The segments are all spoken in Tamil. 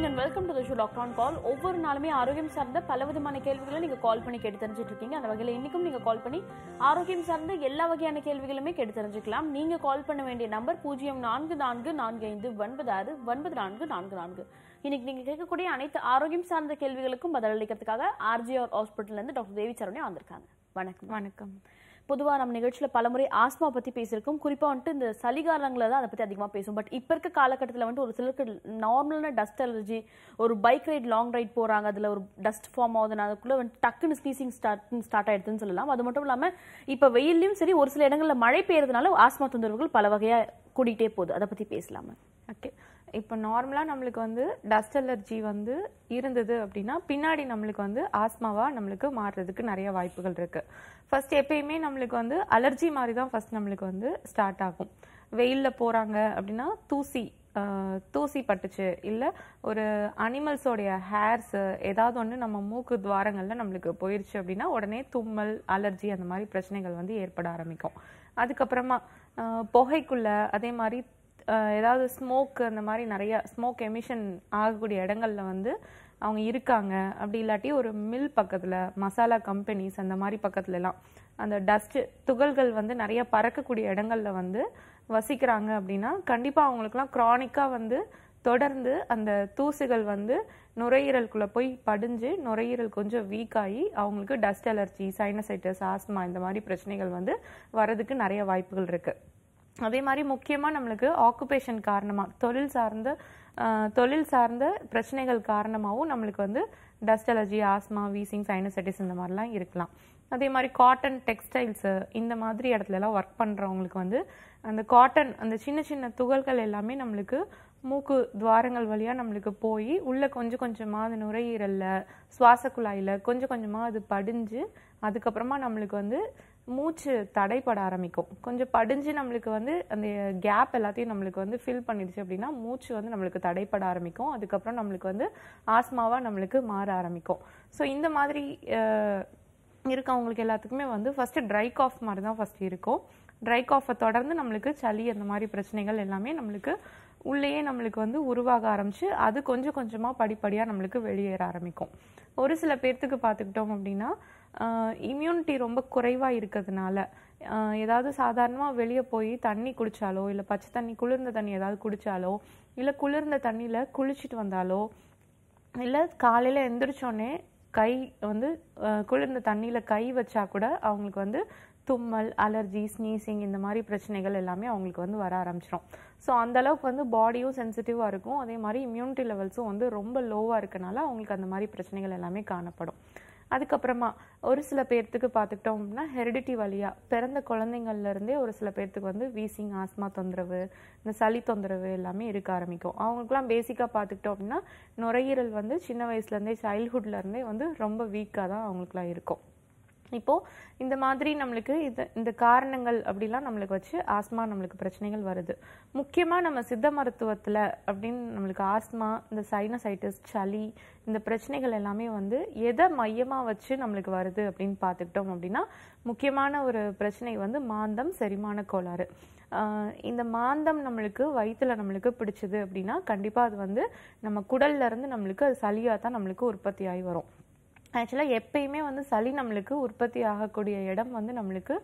Morning and welcome to the show doctor on call. ஒவ்வொரு நாளுமே ஆரோக்கியம் சார்ந்த பல விதமான கேள்விகளை நீங்க கால் பண்ணி கேட்டு தெரிஞ்சுட்டு இருக்கீங்க. அந்த வகையில் இன்னைக்கும் நீங்க கால் பண்ணி ஆரோக்கியம் சார்ந்த எல்லா வகையான கேள்விகளுமே கேட்டு தெரிஞ்சுக்கலாம். நீங்க கால் பண்ண வேண்டிய நம்பர் 044445969444. இன்னைக்கு நீங்க கேட்கக்கூடிய அனைத்து ஆரோக்கியம் சார்ந்த கேள்விகளுக்கும் பதிலளிக்கிறதுக்காக ஆர்ஜிஆர் ஹாஸ்பிட்டல்ல இருந்து டாக்டர் தேவி சரவணன் வந்திருக்காங்க. வணக்கம். வணக்கம். பொதுவாக நம்ம நிகழ்ச்சியில் பலமுறை ஆஸ்மா பற்றி பேசியிருக்கோம். குறிப்பாக வந்துட்டு இந்த சளிகாரங்களை தான் அதை பற்றி அதிகமாக பேசும். பட் இப்போ இருக்க காலகட்டத்தில் வந்துட்டு ஒரு சிலருக்கு நார்மலான டஸ்ட் அலர்ஜி, ஒரு பைக் ரைட் லாங் ரைட் போகிறாங்க, அதில் ஒரு டஸ்ட் ஃபார்ம் ஆகுதுன்னா அதுக்குள்ளே வந்துட்டு டக்குன்னு ஸ்னீசிங் ஸ்டார்ட் ஆகிடுதுன்னு சொல்லலாம். அது மட்டும் இல்லாமல் இப்போ வெயிலையும் சரி ஒரு சில இடங்களில் மழை பெய்யறதுனால ஆஸ்மா தொந்தரவுகள் பல வகையாக கூட்டிகிட்டே போகுது. அதை பற்றி பேசலாமா? ஓகே, இப்போ நார்மலாக நம்மளுக்கு வந்து டஸ்ட் அலர்ஜி வந்து இருந்தது அப்படின்னா பின்னாடி நம்மளுக்கு வந்து ஆஸ்மாவாக நம்மளுக்கு மாறுறதுக்கு நிறைய வாய்ப்புகள் இருக்குது. ஃபர்ஸ்ட் எப்பயுமே நம்மளுக்கு வந்து அலர்ஜி மாதிரி தான் ஃபர்ஸ்ட் நம்மளுக்கு வந்து ஸ்டார்ட் ஆகும். வெயிலில் போகிறாங்க அப்படின்னா தூசி பட்டுச்சு, இல்லை ஒரு அனிமல்ஸோடைய ஹேர்ஸ் ஏதாவது ஒன்று நம்ம மூக்கு துவாரங்களில் நம்மளுக்கு போயிடுச்சு அப்படின்னா உடனே தும்மல், அலர்ஜி அந்த மாதிரி பிரச்சனைகள் வந்து ஏற்பட ஆரம்பிக்கும். அதுக்கப்புறமா புகைக்குள்ள அதே மாதிரி ஏதாவது ஸ்மோக், அந்த மாதிரி நிறைய ஸ்மோக் எமிஷன் ஆகக்கூடிய இடங்கள்ல வந்து அவங்க இருக்காங்க. அப்படி இல்லாட்டி ஒரு மில் பக்கத்துல, மசாலா கம்பெனிஸ் அந்த மாதிரி பக்கத்துல எல்லாம் அந்த டஸ்ட் துகள்கள் வந்து நிறைய பறக்கக்கூடிய இடங்கள்ல வந்து வசிக்கிறாங்க அப்படின்னா கண்டிப்பா அவங்களுக்குலாம் கிரானிக்கா வந்து தொடர்ந்து அந்த தூசுகள் வந்து நுரையீரலுக்குள்ள போய் படிஞ்சு நுரையீரல் கொஞ்சம் வீக் ஆகி அவங்களுக்கு டஸ்ட் அலர்ஜி, சைனசைட்டிஸ், ஆஸ்மா இந்த மாதிரி பிரச்சனைகள் வந்து வரதுக்கு நிறைய வாய்ப்புகள் இருக்கு. அதே மாதிரி முக்கியமாக நம்மளுக்கு ஆக்குபேஷன் காரணமாக தொழில் சார்ந்த பிரச்சனைகள் காரணமாகவும் நம்மளுக்கு வந்து dust allergy, asthma, wheezing, sinusitis இந்த மாதிரிலாம் இருக்கலாம். அதே மாதிரி காட்டன் டெக்ஸ்டைல்ஸு இந்த மாதிரி இடத்துலலாம் ஒர்க் பண்ணுறவங்களுக்கு வந்து அந்த காட்டன் அந்த சின்ன சின்ன துகள்கள் எல்லாமே நம்மளுக்கு மூக்கு துவாரங்கள் வழியாக நம்மளுக்கு போய் உள்ள கொஞ்சம் கொஞ்சமாக அது நுரையீரலில், சுவாச குழாயில் கொஞ்சம் கொஞ்சமாக அது படிஞ்சு அதுக்கப்புறமா நம்மளுக்கு வந்து மூச்சு தடைப்பட ஆரம்பிக்கும். கொஞ்சம் படிஞ்சு நம்மளுக்கு வந்து அந்த கேப் எல்லாத்தையும் நம்மளுக்கு வந்து ஃபில் பண்ணிடுச்சு அப்படின்னா மூச்சு வந்து நம்மளுக்கு தடைப்பட ஆரம்பிக்கும். அதுக்கப்புறம் நம்மளுக்கு வந்து ஆஸ்மாவாக நம்மளுக்கு மாற ஆரம்பிக்கும். ஸோ இந்த மாதிரி இருக்கவங்களுக்கு எல்லாத்துக்குமே வந்து ஃபஸ்ட்டு ட்ரை காஃப் மாதிரி தான் ஃபஸ்ட்டு இருக்கும். ட்ரை காஃபை தொடர்ந்து நம்மளுக்கு சளி அந்த மாதிரி பிரச்சனைகள் எல்லாமே நம்மளுக்கு உள்ளேயே நம்மளுக்கு வந்து உருவாக ஆரம்பிச்சு அது கொஞ்சம் கொஞ்சமாக படிப்படியாக நம்மளுக்கு வெளியேற ஆரம்பிக்கும். ஒரு சில பேர்த்துக்கு பார்த்துக்கிட்டோம் அப்படின்னா இம்யூனிட்டி ரொம்ப குறைவாக இருக்கிறதுனால ஏதாவது சாதாரணமாக வெளியே போய் தண்ணி குடித்தாலோ, இல்லை பச்சை தண்ணி குளிர்ந்த தண்ணி ஏதாவது குடித்தாலோ, இல்லை குளிர்ந்த தண்ணியில் குளிச்சுட்டு வந்தாலோ, இல்லை காலையில் எந்திரிச்சோடனே கை வந்து குளிர்ந்த தண்ணியில் கை வச்சா கூட அவங்களுக்கு வந்து தும்மல், அலர்ஜி, ஸ்னீசிங் இந்த மாதிரி பிரச்சனைகள் எல்லாமே அவங்களுக்கு வந்து வர ஆரம்பிச்சிடும். ஸோ அந்தளவுக்கு வந்து பாடியும் சென்சிட்டிவாக இருக்கும். அதே மாதிரி இம்யூனிட்டி லெவல்ஸும் வந்து ரொம்ப லோவாக இருக்கனால அவங்களுக்கு அந்த மாதிரி பிரச்சனைகள் எல்லாமே காணப்படும். அதுக்கப்புறமா ஒரு சில பேர்த்துக்கு பார்த்துக்கிட்டோம் அப்படின்னா ஹெரிடிட்டி வழியாக பிறந்த குழந்தைங்கள்லேருந்தே ஒரு சில பேர்த்துக்கு வந்து வீசிங், ஆஸ்மா தொந்தரவு, இந்த சளி தொந்தரவு எல்லாமே இருக்க ஆரம்பிக்கும். அவங்களுக்குலாம் பேசிக்காக பார்த்துக்கிட்டோம் அப்படின்னா நுரையீரல் வந்து சின்ன வயசுலேருந்தே சைல்ட்ஹுட்லேருந்தே வந்து ரொம்ப வீக்காக தான் அவங்களுக்குலாம் இருக்கும். இப்போது இந்த மாதிரி நம்மளுக்கு இந்த காரணங்கள் அப்படிலாம் நம்மளுக்கு வச்சு ஆஸ்மா நம்மளுக்கு பிரச்சனைகள் வருது. முக்கியமாக நம்ம சித்த மருத்துவத்தில் அப்படின்னு நம்மளுக்கு ஆஸ்மா, இந்த சைனசைட்டிஸ், சளி இந்த பிரச்சனைகள் எல்லாமே வந்து எதை மையமாக வச்சு நம்மளுக்கு வருது அப்படின்னு பார்த்துக்கிட்டோம் அப்படின்னா முக்கியமான ஒரு பிரச்சனை வந்து மாந்தம், செரிமான கோளாறு. இந்த மாந்தம் நம்மளுக்கு வயிற்றுல நம்மளுக்கு பிடிச்சது அப்படின்னா கண்டிப்பாக அது வந்து நம்ம குடல்ல இருந்து நம்மளுக்கு அது சளியாக தான் நம்மளுக்கு உற்பத்தி ஆகி வரும். ஆக்சுவலாக எப்பயுமே வந்து சளி நம்மளுக்கு உற்பத்தி ஆகக்கூடிய இடம் வந்து நம்மளுக்கு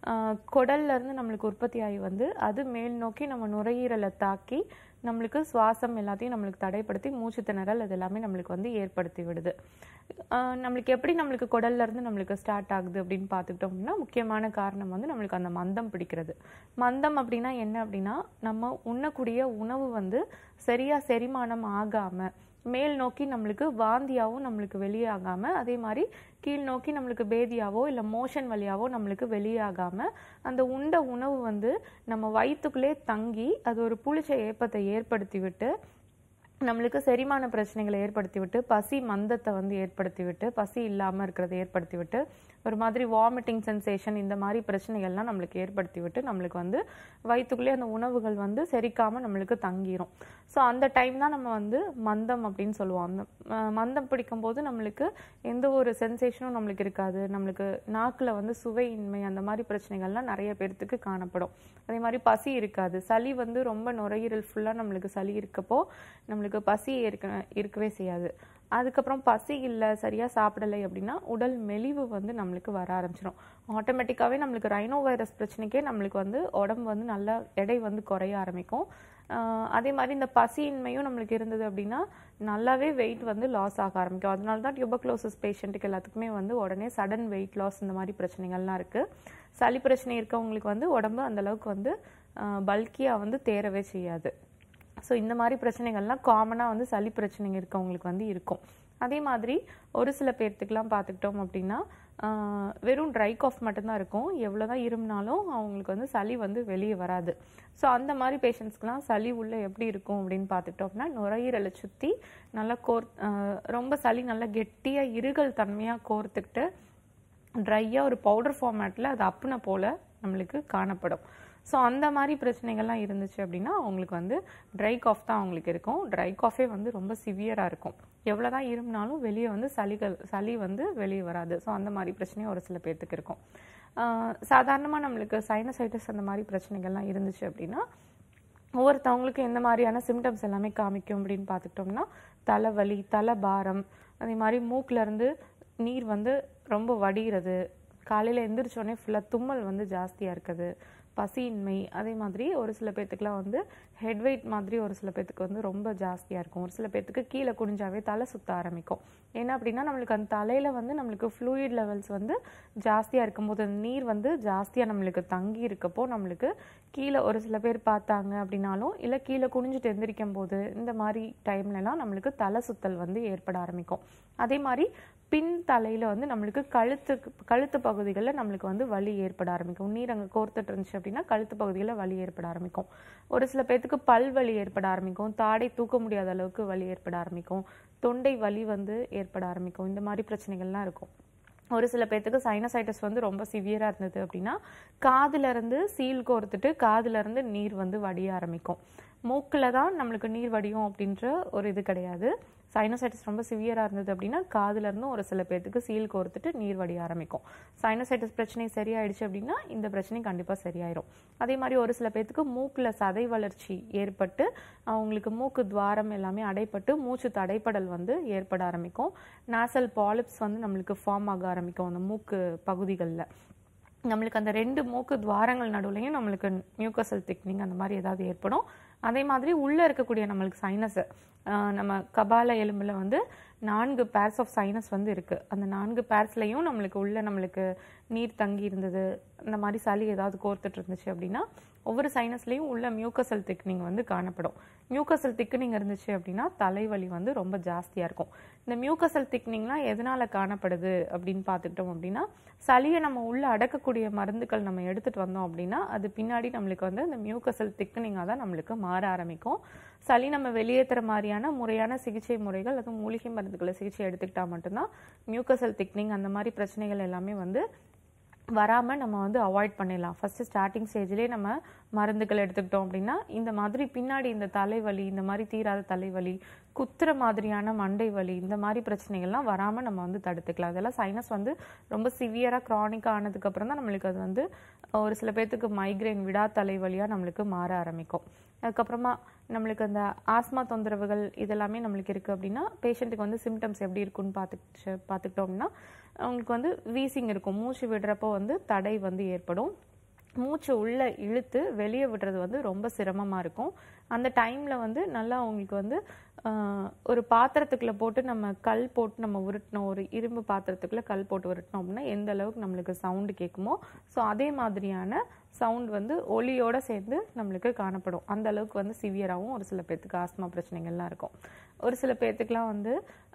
குடல்ல இருந்து நம்மளுக்கு உற்பத்தி ஆகி வந்து அது மேல் நோக்கி நம்ம நுரையீரலை தாக்கி நம்மளுக்கு சுவாசம் எல்லாத்தையும் நம்மளுக்கு தடைப்படுத்தி மூச்சு திணறல் அது எல்லாமே நம்மளுக்கு வந்து ஏற்படுத்தி விடுது. நம்மளுக்கு எப்படி நம்மளுக்கு குடல்ல இருந்து நம்மளுக்கு ஸ்டார்ட் ஆகுது அப்படின்னு பார்த்துக்கிட்டோம் அப்படின்னா முக்கியமான காரணம் வந்து நம்மளுக்கு அந்த மந்தம் பிடிக்கிறது. மந்தம் அப்படின்னா என்ன அப்படின்னா நம்ம உண்ணக்கூடிய உணவு வந்து சரியா செரிமானம் ஆகாம மேல் நோக்கி நம்மளுக்கு வாந்தியாகவும் நம்மளுக்கு வெளியாகாமல், அதே மாதிரி கீழ் நோக்கி நம்மளுக்கு பேதியாவோ இல்லை மோஷன் வழியாவோ நம்மளுக்கு வெளியாகாமல் அந்த உண்ட உணவு வந்து நம்ம வயிற்றுக்குள்ளே தங்கி அது ஒரு புளிச்ச ஏப்பத்தை ஏற்படுத்தி விட்டு நம்மளுக்கு செரிமான பிரச்சனைகளை ஏற்படுத்தி விட்டு பசி மந்தத்தை வந்து ஏற்படுத்தி விட்டு பசி இல்லாமல் இருக்கிறத ஏற்படுத்தி விட்டு ஒரு மாதிரி வாமிட்டிங் சென்சேஷன் இந்த மாதிரி பிரச்சனைகள்லாம் நம்மளுக்கு ஏற்படுத்தி விட்டு நம்மளுக்கு வந்து வயிற்றுக்குள்ளே அந்த உணவுகள் வந்து செரிக்காமல் நம்மளுக்கு தங்கிரும். ஸோ அந்த டைம் தான் நம்ம வந்து மந்தம் அப்படின்னு சொல்லுவோம். அந்த மந்தம் பிடிக்கும்போது நம்மளுக்கு எந்த ஒரு சென்சேஷனும் நம்மளுக்கு இருக்காது. நம்மளுக்கு நாக்கில் வந்து சுவையின்மை அந்த மாதிரி பிரச்சனைகள்லாம் நிறைய பேர்த்துக்கு காணப்படும். அதே மாதிரி பசி இருக்காது. சளி வந்து ரொம்ப நுரையீரல் ஃபுல்லாக நம்மளுக்கு சளி இருக்கப்போ நம்மளுக்கு பசி இருக்கவே செய்யாது. அதுக்கப்புறம் பசி இல்லை, சரியாக சாப்பிடலை அப்படின்னா உடல் மெலிவு வந்து நம்மளுக்கு வர ஆரம்பிச்சிடும். ஆட்டோமேட்டிக்காகவே நம்மளுக்கு ரைனோ வைரஸ் பிரச்சனைக்கே நம்மளுக்கு வந்து உடம்பு வந்து நல்லா எடை வந்து குறைய ஆரம்பிக்கும். அதே மாதிரி இந்த பசியின்மையும் நம்மளுக்கு இருந்தது அப்படின்னா நல்லாவே வெயிட் வந்து லாஸ் ஆக ஆரம்பிக்கும். அதனால தான் டியூபர்குலோசிஸ் பேஷண்ட்டுக்கு எல்லாத்துக்குமே வந்து உடனே சடன் வெயிட் லாஸ் இந்த மாதிரி பிரச்சனைகள்லாம் இருக்குது. சளி பிரச்சனை இருக்கவங்களுக்கு வந்து உடம்பு அந்தளவுக்கு வந்து பல்கியாக வந்து தேரவே செய்யாது. ஸோ இந்த மாதிரி பிரச்சனைகள்லாம் காமனாக வந்து சளி பிரச்சனைங்க இருக்கவங்களுக்கு வந்து இருக்கும். அதே மாதிரி ஒரு சில பேர்த்துக்கெலாம் பார்த்துக்கிட்டோம் அப்படின்னா வெறும் ட்ரை காஃப் மட்டும்தான் இருக்கும். எவ்வளோதான் இருமுனாலும் அவங்களுக்கு வந்து சளி வந்து வெளியே வராது. ஸோ அந்த மாதிரி பேஷண்ட்ஸ்க்குலாம் சளி உள்ளே எப்படி இருக்கும் அப்படின்னு பார்த்துக்கிட்டோம்னா நுரையீரலை சுற்றி நல்லா ரொம்ப சளி நல்லா கெட்டியாக இருகல் தன்மையாக கோர்த்துக்கிட்டு ட்ரையாக ஒரு பவுடர் ஃபார்மேட்டில் அது அப்புன போல் நம்மளுக்கு காணப்படும். ஸோ அந்த மாதிரி பிரச்சனைகள்லாம் இருந்துச்சு அப்படின்னா அவங்களுக்கு வந்து ட்ரை காஃப் தான் அவங்களுக்கு இருக்கும். ட்ரை காஃபே வந்து ரொம்ப சிவியராக இருக்கும். எவ்வளோ தான் இருமுனாலும் வெளியே வந்து சளி வந்து வெளியே வராது. ஸோ அந்த மாதிரி பிரச்சனையும் ஒரு சில பேர்த்துக்கு இருக்கும். சாதாரணமாக நம்மளுக்கு சைனசைட்டிஸ் அந்த மாதிரி பிரச்சனைகள்லாம் இருந்துச்சு அப்படின்னா ஒவ்வொருத்தவங்களுக்கு எந்த மாதிரியான சிம்டம்ஸ் எல்லாமே காமிக்கும் அப்படின்னு பார்த்துக்கிட்டோம்னா தலைவலி, தலைபாரம், அதே மாதிரி மூக்கிலேருந்து நீர் வந்து ரொம்ப வடிகிறது, காலையில் எந்திரிச்சோடனே ஃபுல்லாக தும்மல் வந்து ஜாஸ்தியாக இருக்குது, பசியின்மை, அதே மாதிரி ஒரு சில பேர்த்துக்குலாம் வந்து ஹெட் வெயிட் மாதிரி ஒரு சில பேர்த்துக்கு வந்து ரொம்ப ஜாஸ்தியாக இருக்கும். ஒரு சில பேர்த்துக்கு கீழே குனிஞ்சாவே தலை சுத்த ஆரம்பிக்கும். ஏன்னா அப்படின்னா நம்மளுக்கு அந்த தலையில் வந்து நம்மளுக்கு ஃப்ளூயிட் லெவல்ஸ் வந்து ஜாஸ்தியாக இருக்கும்போது அந்த நீர் வந்து ஜாஸ்தியாக நம்மளுக்கு தங்கி இருக்கப்போ நம்மளுக்கு கீழே ஒரு சில பேர் பார்த்தாங்க அப்படின்னாலும் இல்லை கீழே குனிஞ்சிட்டு எந்திரிக்கும் போது இந்த மாதிரி டைம்லலாம் நம்மளுக்கு தலை சுத்தல் வந்து ஏற்பட ஆரம்பிக்கும். அதே மாதிரி பின் தலையில் வந்து நம்மளுக்கு கழுத்து பகுதிகளில் நம்மளுக்கு வந்து வலி ஏற்பட ஆரம்பிக்கும். நீர் அங்கே கோர்த்துட்டு இருந்துச்சு அப்படின்னா கழுத்து பகுதிகளில் வலி ஏற்பட ஆரம்பிக்கும். ஒரு சில பேர்த்துக்கு பல் வலி ஏற்பட ஆரம்பிக்கும், தாடை தூக்க முடியாத அளவுக்கு வலி ஏற்பட ஆரம்பிக்கும், தொண்டை வலி வந்து ஏற்பட ஆரம்பிக்கும். இந்த மாதிரி பிரச்சனைகள்லாம் இருக்கும். ஒரு சில பேர்த்துக்கு சைனசைட்டிஸ் வந்து ரொம்ப சிவியராக இருந்தது அப்படின்னா காதுல இருந்து சீல் கோர்த்துட்டு காதுல இருந்து நீர் வந்து வடிய ஆரம்பிக்கும். மூக்கில் தான் நம்மளுக்கு நீர் வடியும் அப்படின்ற ஒரு இது கிடையாது. சைனசைட்டிஸ் ரொம்ப சிவியராக இருந்தது அப்படின்னா காதுல இருந்தும் ஒரு சில பேர்த்துக்கு சீல் கோர்த்துட்டு நீர் வடிய ஆரம்பிக்கும். சைனசைட்டிஸ் பிரச்சனை சரியாயிடுச்சு அப்படின்னா இந்த பிரச்சனை கண்டிப்பாக சரியாயிரும். அதே மாதிரி ஒரு சில பேர்த்துக்கு மூக்கில் சதை வளர்ச்சி ஏற்பட்டு அவங்களுக்கு மூக்கு துவாரம் எல்லாமே அடைப்பட்டு மூச்சு தடைப்படல் வந்து ஏற்பட ஆரம்பிக்கும். நாசல் பாலிப்ஸ் வந்து நம்மளுக்கு ஃபார்ம் ஆக ஆரம்பிக்கும் அந்த மூக்கு பகுதிகளில். நம்மளுக்கு அந்த 2 மூக்கு துவாரங்கள் நடுவுலையும் நம்மளுக்கு மியூக்கசல் திக்னிங் அந்த மாதிரி ஏதாவது ஏற்படும். அதே மாதிரி உள்ளே இருக்கக்கூடிய நம்மளுக்கு சைனஸ் நம்ம கபால எலும்புல வந்து 4 பேர்ஸ் ஆஃப் சைனஸ் வந்து இருக்குது. அந்த 4 பேர்ஸ்லையும் நம்மளுக்கு நீர் தங்கி இருந்தது, இந்த மாதிரி சளி ஏதாவது கோர்த்துட்டு இருந்துச்சு அப்படின்னா ஒவ்வொரு சைனஸ்லையும் உள்ள மியூக்கசல் திக்னிங் வந்து காணப்படும். மியூக்கசல் திக்னிங் இருந்துச்சு அப்படின்னா தலைவலி வந்து ரொம்ப ஜாஸ்தியாக இருக்கும். இந்த மியூக்கசல் திக்னிங்லாம் எதனால் காணப்படுது அப்படின்னு பார்த்துக்கிட்டோம் அப்படின்னா சளியை நம்ம உள்ளே அடக்கக்கூடிய மருந்துகள் நம்ம எடுத்துகிட்டு வந்தோம் அப்படின்னா அது பின்னாடி நம்மளுக்கு வந்து இந்த மியூக்கசல் திக்னிங்காக தான் நம்மளுக்கு மாற ஆரம்பிக்கும். சளி நம்ம வெளியேற்றுற மாதிரியான முறையான சிகிச்சை முறைகள் அதுவும் மூலிகை மருந்துகளை சிகிச்சை எடுத்துக்கிட்டால் மட்டும்தான் மியூக்கசல் திக்னிங் அந்த மாதிரி பிரச்சனைகள் எல்லாமே வந்து வராமல் நம்ம வந்து அவாய்ட் பண்ணிடலாம். ஃபஸ்ட்டு ஸ்டார்டிங் ஸ்டேஜ்லேயே நம்ம மருந்துகள் எடுத்துக்கிட்டோம் அப்படின்னா இந்த மாதிரி பின்னாடி இந்த தலைவலி, இந்த மாதிரி தீராத தலைவலி, குத்துற மாதிரியான மண்டை வலி, இந்த மாதிரி பிரச்சனைகள்லாம் வராமல் நம்ம வந்து தடுத்துக்கலாம். அதெல்லாம் சைனஸ் வந்து ரொம்ப சிவியராக க்ரானிக்காக ஆனதுக்கப்புறம் தான் நம்மளுக்கு அது வந்து ஒரு சில பேர்த்துக்கு மைக்ரைன் விடா தலைவலியாக நம்மளுக்கு மாற ஆரம்பிக்கும். அதுக்கப்புறமா நம்மளுக்கு அந்த ஆஸ்மா தொந்தரவுகள் இதெல்லாமே நம்மளுக்கு இருக்குது அப்படின்னா பேஷண்ட்டுக்கு வந்து சிம்டம்ஸ் எப்படி இருக்குன்னு பார்த்துக்கிட்டோம்னா அவங்களுக்கு வந்து வீசிங் இருக்கும். மூச்சு விடுறப்போ வந்து தடை வந்து ஏற்படும். மூச்சு உள்ளே இழுத்து வெளியே விடுறது வந்து ரொம்ப சிரமமாக இருக்கும். அந்த டைமில் வந்து நல்லா அவங்களுக்கு வந்து ஒரு பாத்திரத்துக்குள்ளே போட்டு நம்ம கல் போட்டு நம்ம உருட்டினோம், ஒரு இரும்பு பாத்திரத்துக்குள்ளே கல் போட்டு உருட்டினோம் அப்படின்னா எந்த அளவுக்கு நம்மளுக்கு சவுண்டு கேட்குமோ ஸோ அதே மாதிரியான சவுண்ட் வந்து ஒலியோடு சேர்ந்து நம்மளுக்கு காணப்படும். அந்த அளவுக்கு வந்து சிவியராகவும் ஒரு சில பேர்த்துக்கு ஆஸ்மா பிரச்சனைகள்லாம் இருக்கும். ஒரு சில பேர்த்துக்குலாம் வந்து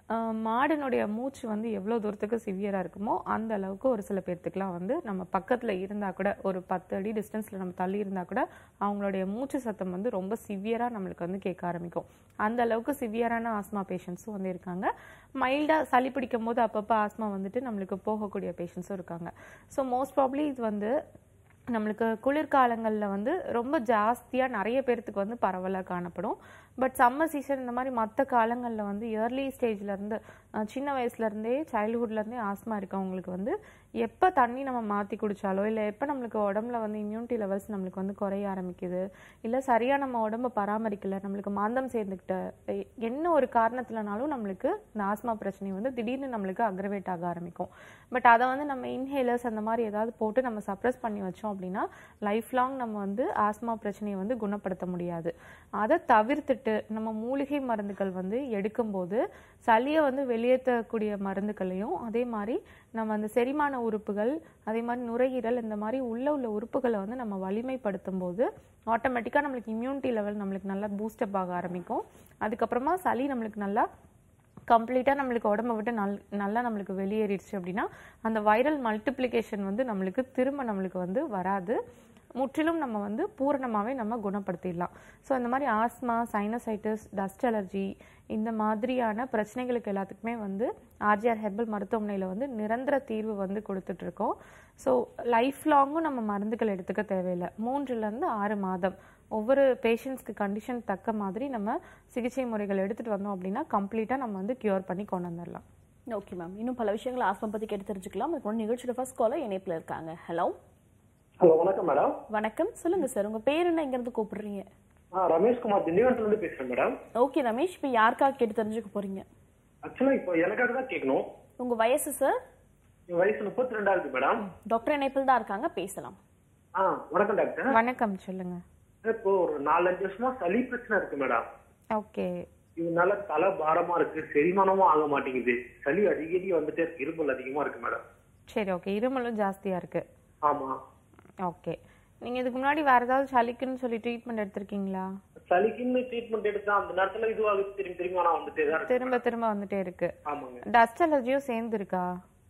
மாடினுடைய மூச்சு வந்து எவ்வளோ தூரத்துக்கு சிவியராக இருக்குமோ அந்த அளவுக்கு ஒரு சில பேர்த்துக்குலாம் வந்து நம்ம பக்கத்தில் இருந்தால் கூட ஒரு 10 அடி டிஸ்டன்ஸில் நம்ம தள்ளி இருந்தால் கூட அவங்களுடைய மூச்சு சத்தம் வந்து ரொம்ப சிவியராக நம்மளுக்கு வந்து கேட்க ஆரம்பிக்கும். அந்த அளவுக்கு சிவியரான ஆஸ்மா பேஷண்ட்ஸும் வந்து இருக்காங்க. மைல்டாக சளி பிடிக்கும் போது அப்பப்போ ஆஸ்மா வந்துட்டு நம்மளுக்கு போகக்கூடிய பேஷண்ட்ஸும் இருக்காங்க. ஸோ மோஸ்ட் ப்ராப்ளி இது வந்து நம்மளுக்கு குளிர்காலங்களில் வந்து ரொம்ப ஜாஸ்தியாக நிறைய பேர்த்துக்கு வந்து பரவலாக காணப்படும். பட் சம்மர் சீசன் இந்த மாதிரி மற்ற காலங்களில் வந்து ஏர்லி ஸ்டேஜ்லேருந்து சின்ன வயசுலேருந்தே சைல்டுஹுட்லேருந்தே ஆஸ்மா இருக்கவங்களுக்கு வந்து எப்போ தண்ணி நம்ம மாற்றி குடித்தாலோ இல்லை எப்போ நம்மளுக்கு உடம்புல வந்து இம்யூனிட்டி லெவல்ஸ் நம்மளுக்கு வந்து குறைய ஆரம்பிக்குது, இல்லை சரியாக நம்ம உடம்பை பராமரிக்கலை, நம்மளுக்கு மாந்தம் சேர்ந்துக்கிட்ட என்ன ஒரு காரணத்துலனாலும் நம்மளுக்கு இந்த ஆஸ்மா பிரச்சனை வந்து திடீர்னு நம்மளுக்கு அக்ரவேட் ஆக ஆரம்பிக்கும். பட் அதை வந்து நம்ம இன்ஹேலர்ஸ் அந்த மாதிரி ஏதாவது போட்டு நம்ம சப்ரஸ் பண்ணி வச்சோம் அப்படின்னா லைஃப் லாங் நம்ம வந்து ஆஸ்மா பிரச்சனையை வந்து குணப்படுத்த முடியாது. அதை தவிர்த்துட்டு நம்ம மூலிகை மருந்துகள் வந்து எடுக்கும்போது சளியை வந்து வெளியேற்றக்கூடிய மருந்துகளையும் அதே மாதிரி நம்ம அந்த செரிமான உறுப்புகள் அதே மாதிரி நுரையீரல் இந்த மாதிரி உள்ள உறுப்புகளை வந்து நம்ம வலிமைப்படுத்தும் போது ஆட்டோமேட்டிக்காக நம்மளுக்கு இம்யூனிட்டி லெவல் நம்மளுக்கு நல்லா பூஸ்டப் ஆக ஆரம்பிக்கும். அதுக்கப்புறமா சளி நம்மளுக்கு நல்லா கம்ப்ளீட்டாக நம்மளுக்கு உடம்பை விட்டு நல்லா நம்மளுக்கு வெளியேறிடுச்சு அப்படின்னா அந்த வைரல் மல்டிப்ளிகேஷன் வந்து நம்மளுக்கு வந்து வராது. முற்றிலும் நம்ம வந்து பூரணமாகவே நம்ம குணப்படுத்திடலாம். ஸோ இந்த மாதிரி ஆஸ்மா, சைனசைட்டிஸ், டஸ்ட் அலர்ஜி இந்த மாதிரியான பிரச்சனைகளுக்கு எல்லாத்துக்குமே வந்து ஆர்ஜிஆர் ஹெர்பல் மருத்துவமனையில் வந்து நிரந்தர தீர்வு வந்து கொடுத்துட்ருக்கோம். ஸோ லைஃப் லாங்கும் நம்ம மருந்துகள் எடுத்துக்க தேவையில்லை. 3லேருந்து 6 மாதம் ஒவ்வொரு பேஷண்ட்ஸ்க்கு கண்டிஷன் தக்க மாதிரி நம்ம சிகிச்சை முறைகள் எடுத்துகிட்டு வந்தோம் அப்படின்னா கம்ப்ளீட்டாக நம்ம வந்து க்யூர் பண்ணி கொண்டு வந்துடலாம். ஓகே மேம், இன்னும் பல விஷயங்கள் ஆஸ்மா பற்றி கேட்டு தெரிஞ்சுக்கலாம். இப்போ நிகழ்ச்சியோட ஃபர்ஸ்ட் காலர் இணைப்பில் இருக்காங்க. ஹலோ வணக்கம் மேடம். வணக்கம், சொல்லுங்க சார், உங்க பேர் என்ன, எங்க இருந்து கூப்பிடுறீங்க? ரமேஷ் குமார் திண்டிவனத்துல இருந்து பேசுறேன் மேடம். ஓகே ரமேஷ், இப்போ யாருக்காக கேட்டு தெரிஞ்சுக்க போறீங்க? ஆக்சுவலா இப்போ எனக்காக தான் கேட்கணும். உங்க வயசு சார்? என் வயசு 32 இருக்கு மேடம். டாக்டர் இணைப்பில் தான் இருக்காங்க, பேசலாம். வணக்கம் டாக்டர். வணக்கம், சொல்லுங்க. இப்போ ஒரு 4-5 வருஷமா சளி பிரச்சனை இருக்கு மேடம். ஓகே. இதனால தலை பாரமா இருக்கு, செரிமானமும் ஆக மாட்டேங்குது, சளி அடிக்கடி வந்துட்டே இருக்கு, இருமல் அதிகமா இருக்கு மேடம். சரி, ஓகே. இருமலும் ஜாஸ்தியா இருக்கு. ஆமா. ஓகே. நீங்க இதுக்கு முன்னாடி வேற ஏதாவது சளிக்குன்னு சொல்லி ட்ரீட்மெண்ட் எடுத்திருக்கீங்களா? சளிக்குன்னு ட்ரீட்மெண்ட் எடுத்தா அந்த நேரத்துல இதுவாக திரும்ப வந்துட்டே தான் இருக்கு. திரும்ப வந்துட்டே இருக்கு. ஆமாங்க. டஸ்ட் அலர்ஜியும் சேர்ந்து இருக்கா?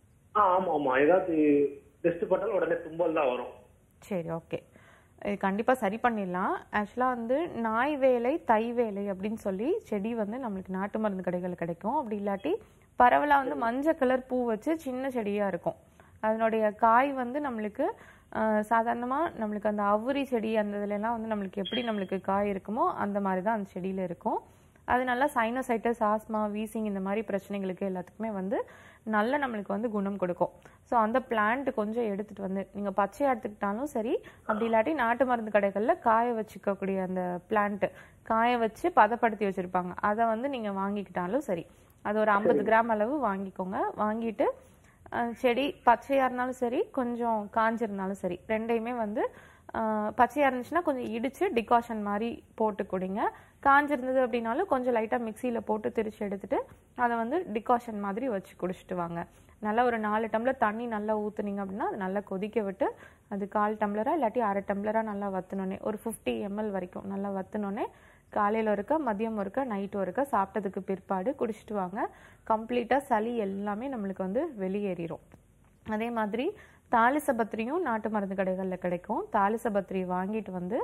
ஆமா. ஏதாவது டெஸ்ட் பண்ணாலும் உடனே தும்பல் தான் வரும். சரி, ஓகே. இது கண்டிப்பாக சரி பண்ணிடலாம். ஆக்சுவலாக வந்து நாய் வேலை, தை வேலை அப்படின்னு சொல்லி செடி வந்து நம்மளுக்கு நாட்டு மருந்து கடைகள் கிடைக்கும். அப்படி இல்லாட்டி பரவலாக வந்து மஞ்சள் கலர் பூ வச்சு சின்ன செடியாக இருக்கும். அதனுடைய காய் வந்து நம்மளுக்கு சாதாரணமாக நம்மளுக்கு அந்த அவுரி செடி அந்த இதுலலாம் வந்து நம்மளுக்கு எப்படி நம்மளுக்கு காய் இருக்குமோ அந்த மாதிரி தான் அந்த செடியில் இருக்கும். அது நல்லா சைனசைட்டிஸ், ஆஸ்மா, வீசிங் இந்த மாதிரி பிரச்சனைகளுக்கு எல்லாத்துக்குமே வந்து நல்ல நம்மளுக்கு வந்து குணம் கொடுக்கும். ஸோ அந்த பிளான்ட் கொஞ்சம் எடுத்துகிட்டு வந்து நீங்கள் பச்சையாக எடுத்துக்கிட்டாலும் சரி, அப்படி இல்லாட்டி நாட்டு மருந்து கடைகளில் காய வச்சுக்கக்கூடிய அந்த பிளான்ட்டு காய வச்சு பதப்படுத்தி வச்சுருப்பாங்க, அதை வந்து நீங்கள் வாங்கிக்கிட்டாலும் சரி. அது ஒரு 50 கிராம் அளவு வாங்கிக்கோங்க. வாங்கிட்டு செடி பச்சையாக இருந்தாலும் சரி, கொஞ்சம் காஞ்சிருந்தாலும் சரி, ரெண்டையுமே வந்து பச்சையாக இருந்துச்சுன்னா கொஞ்சம் இடித்து டிகாஷன் மாதிரி போட்டு குடிங்க. காஞ்சிருந்தது அப்படின்னாலும் கொஞ்சம் லைட்டாக மிக்சியில் போட்டு திரிச்சு எடுத்துட்டு அதை வந்து டிகாஷன் மாதிரி வச்சு குடிச்சிட்டு வாங்க. நல்லா ஒரு 4 டம்ளர் தண்ணி நல்லா ஊற்றுனீங்க அப்படின்னா அது நல்லா கொதிக்க விட்டு அது 1/4 டம்ளராக இல்லாட்டி 1/2 டம்ளராக நல்லா வற்றினோன்னே ஒரு 50 ml வரைக்கும் நல்லா வற்றினோன்னே காலையில் ஒருக்கா, மதியம் ஒருக்கா, நைட்டு ஒருக்கா சாப்பிட்டதுக்கு பிற்பாடு குடிச்சிட்டு வாங்க. கம்ப்ளீட்டாக சளி எல்லாமே நம்மளுக்கு வந்து வெளியேறிடும். அதே மாதிரி தாலிசபத்திரியும் நாட்டு மருந்து கடைகளில் கிடைக்கும். தாலிசபத்திரி வாங்கிட்டு வந்து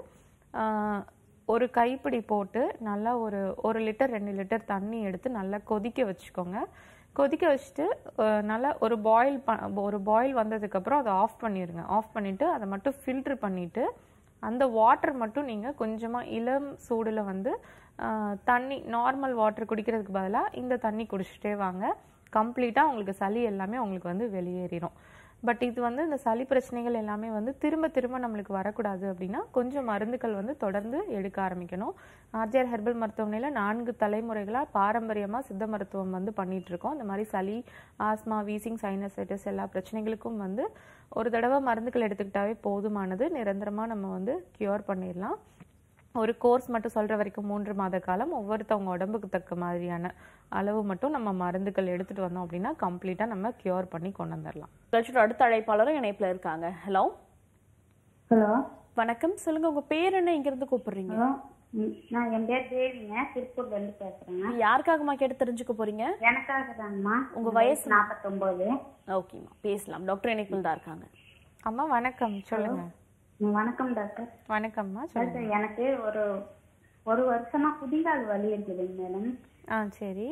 ஒரு கைப்பிடி போட்டு நல்லா ஒரு லிட்டர் 2 லிட்டர் தண்ணி எடுத்து நல்லா கொதிக்க வச்சுக்கோங்க. கொதிக்க வச்சுட்டு நல்லா ஒரு பாயில் வந்ததுக்கப்புறம் அதை ஆஃப் பண்ணிடுங்க. ஆஃப் பண்ணிவிட்டு அதை மட்டும் ஃபில்ட்ரு பண்ணிவிட்டு அந்த வாட்டர் மட்டும் நீங்கள் கொஞ்சமாக இளம் சூடில் வந்து தண்ணி நார்மல் வாட்டர் குடிக்கிறதுக்கு பதிலாக இந்த தண்ணி குடிச்சிட்டே வாங்க. கம்ப்ளீட்டாக உங்களுக்கு சளி எல்லாமே உங்களுக்கு வந்து வெளியேறிடும். பட் இது வந்து இந்த சளி பிரச்சனைகள் எல்லாமே வந்து திரும்ப நம்மளுக்கு வரக்கூடாது அப்படின்னா கொஞ்சம் மருந்துகள் வந்து தொடர்ந்து எடுக்க ஆரம்பிக்கணும். ஆர்ஜிஆர் ஹெர்பல் மருத்துவமனையில் 4 தலைமுறைகளாக பாரம்பரியமாக சித்த மருத்துவம் வந்து பண்ணிட்டு இருக்கோம். இந்த மாதிரி சளி, ஆஸ்மா, வீசிங், சைனசைட்டிஸ் எல்லா பிரச்சனைகளுக்கும் வந்து ஒரு தடவை மருந்துகள் எடுத்துக்கிட்டாவே போதுமானது. நிரந்தரமாக நம்ம வந்து கியூர் பண்ணிடலாம். ஒரு கோர்ஸ் மட்டும் சொல்கிற வரைக்கும் 3 மாத காலம் ஒவ்வொருத்தவங்க உடம்புக்கு தக்க மாதிரியான அளவு மட்டும் நம்ம மருந்துகள் எடுத்துகிட்டு வந்தோம் அப்படின்னா கம்ப்ளீட்டாக நம்ம கியூர் பண்ணி கொண்டு வந்துடலாம். அடுத்த அழைப்பாளரும் இணைப்பில் இருக்காங்க. ஹலோ ஹலோ, வணக்கம், சொல்லுங்க, உங்க பேர் என்ன, இங்கிருந்து கூப்பிடுறீங்க? நான் என் பேர் தேவிங்க, திருப்பூர்ல இருந்து பேசுறேங்க. யாருக்காகமா கேட்டு தெரிஞ்சுக்க போறீங்க? எனக்காக தாங்கம்மா. உங்க வயசு 49. ஓகேம்மா, பேசலாம். டாக்டர் இணைப்பில் தான் இருக்காங்க. அம்மா வணக்கம், சொல்லுங்க. வணக்கம் டாக்டர். வணக்கம்மா, சொல்லுங்க. எனக்கு ஒரு வருஷமா குதிகால் வலி இருக்குதுங்க மேடம். சரி.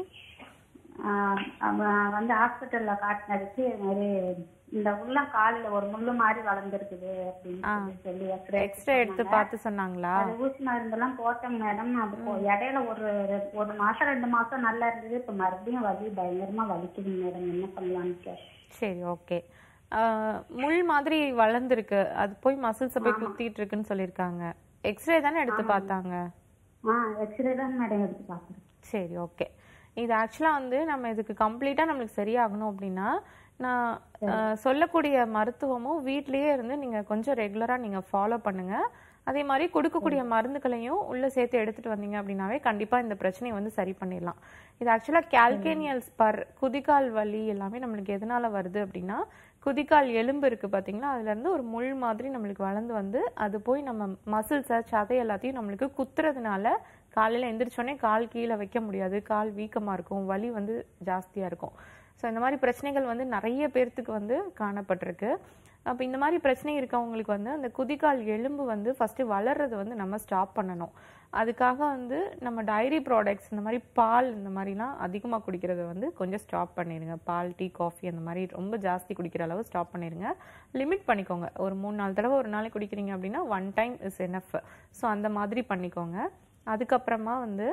வந்து ஹாஸ்பிட்டல்ல காட்டினதுக்கு மாதிரி இந்த உள்ள காலில் ஒரு முள்ளு மாதிரி வளர்ந்துருக்குது அப்படின்னு சொல்லி எக்ஸ்ரே எடுத்து பார்த்து சொன்னாங்களா? அது ஊசி மருந்தெல்லாம் போட்டேங்க மேடம். அது இடையில ஒரு மாசம் 2 மாசம் நல்லா இருந்தது. இப்ப மறுபடியும் வலி பயங்கரமா வலிக்குதுங்க மேடம். என்ன பண்ணலான்னு. சரி, ஓகே. முள் மாதிரி வளர்ந்துருக்கு, அது போய் மசில்ஸை போய் குத்திட்டு இருக்குன்னு சொல்லியிருக்காங்க. எக்ஸ்ரே தானே எடுத்து பார்த்தாங்க? எக்ஸ்ரே தான் மேடம் எடுத்து பார்க்குறேன். சரி, ஓகே. இது ஆக்சுவலாக வந்து நம்ம இதுக்கு கம்ப்ளீட்டாக நம்மளுக்கு சரியாகணும் அப்படின்னா நான் சொல்லக்கூடிய மருத்துவமும் வீட்லேயே இருந்து நீங்கள் கொஞ்சம் ரெகுலராக நீங்கள் ஃபாலோ பண்ணுங்கள். அதே மாதிரி கொடுக்கக்கூடிய மருந்துகளையும் உள்ளே சேர்த்து எடுத்துகிட்டு வந்தீங்க அப்படின்னாவே கண்டிப்பாக இந்த பிரச்சனையை வந்து சரி பண்ணிடலாம். இது ஆக்சுவலாக கால்கேனியல்ஸ் குதிகால் வலி எல்லாமே நம்மளுக்கு எதனால வருது அப்படின்னா, குதிகால் எலும்பு இருக்குது பார்த்தீங்களா, அதுலேருந்து ஒரு முள் மாதிரி நம்மளுக்கு வளர்ந்து வந்து அது போய் நம்ம மசில்ஸை சதை எல்லாத்தையும் நம்மளுக்கு குத்துறதுனால காலையில் எந்திரிச்சோடனே கால் கீழே வைக்க முடியாது, கால் வீக்கமாக இருக்கும், வலி வந்து ஜாஸ்தியாக இருக்கும். ஸோ இந்த மாதிரி பிரச்சனைகள் வந்து நிறைய பேர்த்துக்கு வந்து காணப்பட்டிருக்கு. அப்போ இந்த மாதிரி பிரச்சனை இருக்கவங்களுக்கு வந்து அந்த குதிகால் எலும்பு வந்து ஃபஸ்ட்டு வளர்றது வந்து நம்ம ஸ்டாப் பண்ணணும். அதுக்காக வந்து நம்ம டைரி ப்ராடக்ட்ஸ் இந்த மாதிரி பால் இந்த மாதிரிலாம் அதிகமாக குடிக்கிறத வந்து கொஞ்சம் ஸ்டாப் பண்ணிடுங்க. பால், டீ, காஃபி அந்த மாதிரி ரொம்ப ஜாஸ்தி குடிக்கிற அளவு ஸ்டாப் பண்ணிடுங்க. லிமிட் பண்ணிக்கோங்க. ஒரு 3-4 தடவை ஒரு நாளைக்கு குடிக்கிறீங்க அப்படின்னா 1 டைம் இஸ் எனஃப். ஸோ அந்த மாதிரி பண்ணிக்கோங்க. அதுக்கப்புறமா வந்து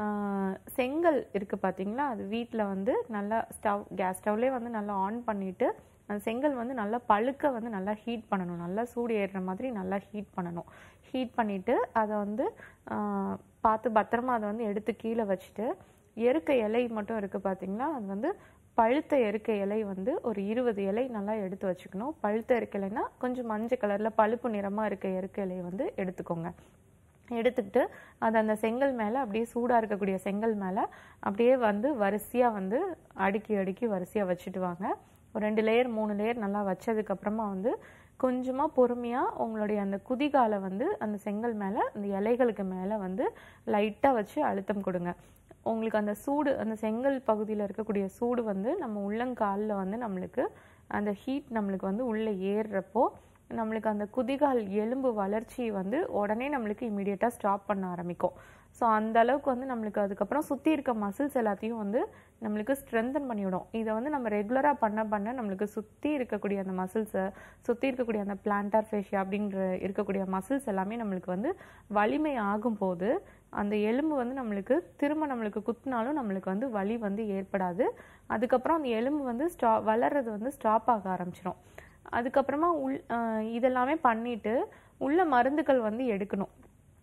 செங்கல் இருக்குது பார்த்தீங்களா, அது வீட்டில் வந்து நல்லா கேஸ் ஸ்டவ்லேயே வந்து நல்லா ஆன் பண்ணிவிட்டு அந்த செங்கல் வந்து நல்லா பழுக்க வந்து நல்லா ஹீட் பண்ணணும். நல்லா சூடு ஏறுற மாதிரி நல்லா ஹீட் பண்ணணும். ஹீட் பண்ணிவிட்டு அதை வந்து பார்த்து பத்திரமா அதை வந்து எடுத்து கீழே வச்சுட்டு, எருக்க இலை மட்டும் இருக்குது பார்த்தீங்களா, அது வந்து பழுத்த எருக்க இலை வந்து ஒரு 20 இலை நல்லா எடுத்து வச்சுக்கணும். பழுத்த எருக்க இலைனா கொஞ்சம் மஞ்சள் கலரில் பழுப்பு நிறமாக இருக்க எருக்க இலையை வந்து எடுத்துக்கோங்க. எடுத்துக்கிட்டு அதை அந்த செங்கல் மேலே அப்படியே சூடாக இருக்கக்கூடிய செங்கல் மேலே அப்படியே வந்து வரிசையாக வந்து அடுக்கி வரிசையாக வச்சுட்டு வாங்க. ஒரு 2 லேயர் 3 லேயர் நல்லா வச்சதுக்கப்புறமா வந்து கொஞ்சமாக பொறுமையாக உங்களுடைய அந்த குதிகாலை வந்து அந்த செங்கல் மேலே அந்த இலைகளுக்கு மேலே வந்து லைட்டாக வச்சு அழுத்தம் கொடுங்க. உங்களுக்கு அந்த சூடு, அந்த செங்கல் பகுதியில் இருக்கக்கூடிய சூடு வந்து நம்ம உள்ளங்காலில் வந்து நம்மளுக்கு அந்த ஹீட் நம்மளுக்கு வந்து உள்ளே ஏறுறப்போ நம்மளுக்கு அந்த குதிகால் எலும்பு வளர்ச்சி வந்து உடனே நம்மளுக்கு இமீடியட்டாக ஸ்டாப் பண்ண ஆரம்பிக்கும். ஸோ அந்த அளவுக்கு வந்து நம்மளுக்கு அதுக்கப்புறம் சுற்றி இருக்க மசில்ஸ் எல்லாத்தையும் வந்து நம்மளுக்கு ஸ்ட்ரென்தன் பண்ணிவிடும். இதை வந்து நம்ம ரெகுலராக பண்ண நம்மளுக்கு சுற்றி இருக்கக்கூடிய அந்த மசில்ஸை, சுற்றி இருக்கக்கூடிய அந்த பிளான்டார் ஃபேஷியா அப்படின்ற இருக்கக்கூடிய மசில்ஸ் எல்லாமே நம்மளுக்கு வந்து வலிமை ஆகும்போது அந்த எலும்பு வந்து நம்மளுக்கு குத்தினாலும் நம்மளுக்கு வந்து வலி வந்து ஏற்படாது. அதுக்கப்புறம் அந்த எலும்பு வந்து வளர்றது வந்து ஸ்டாப் ஆக ஆரம்பிச்சிடும். அதுக்கப்புறமா இதெல்லாமே பண்ணிட்டு உள்ள மருந்துகள் வந்து எடுக்கணும்.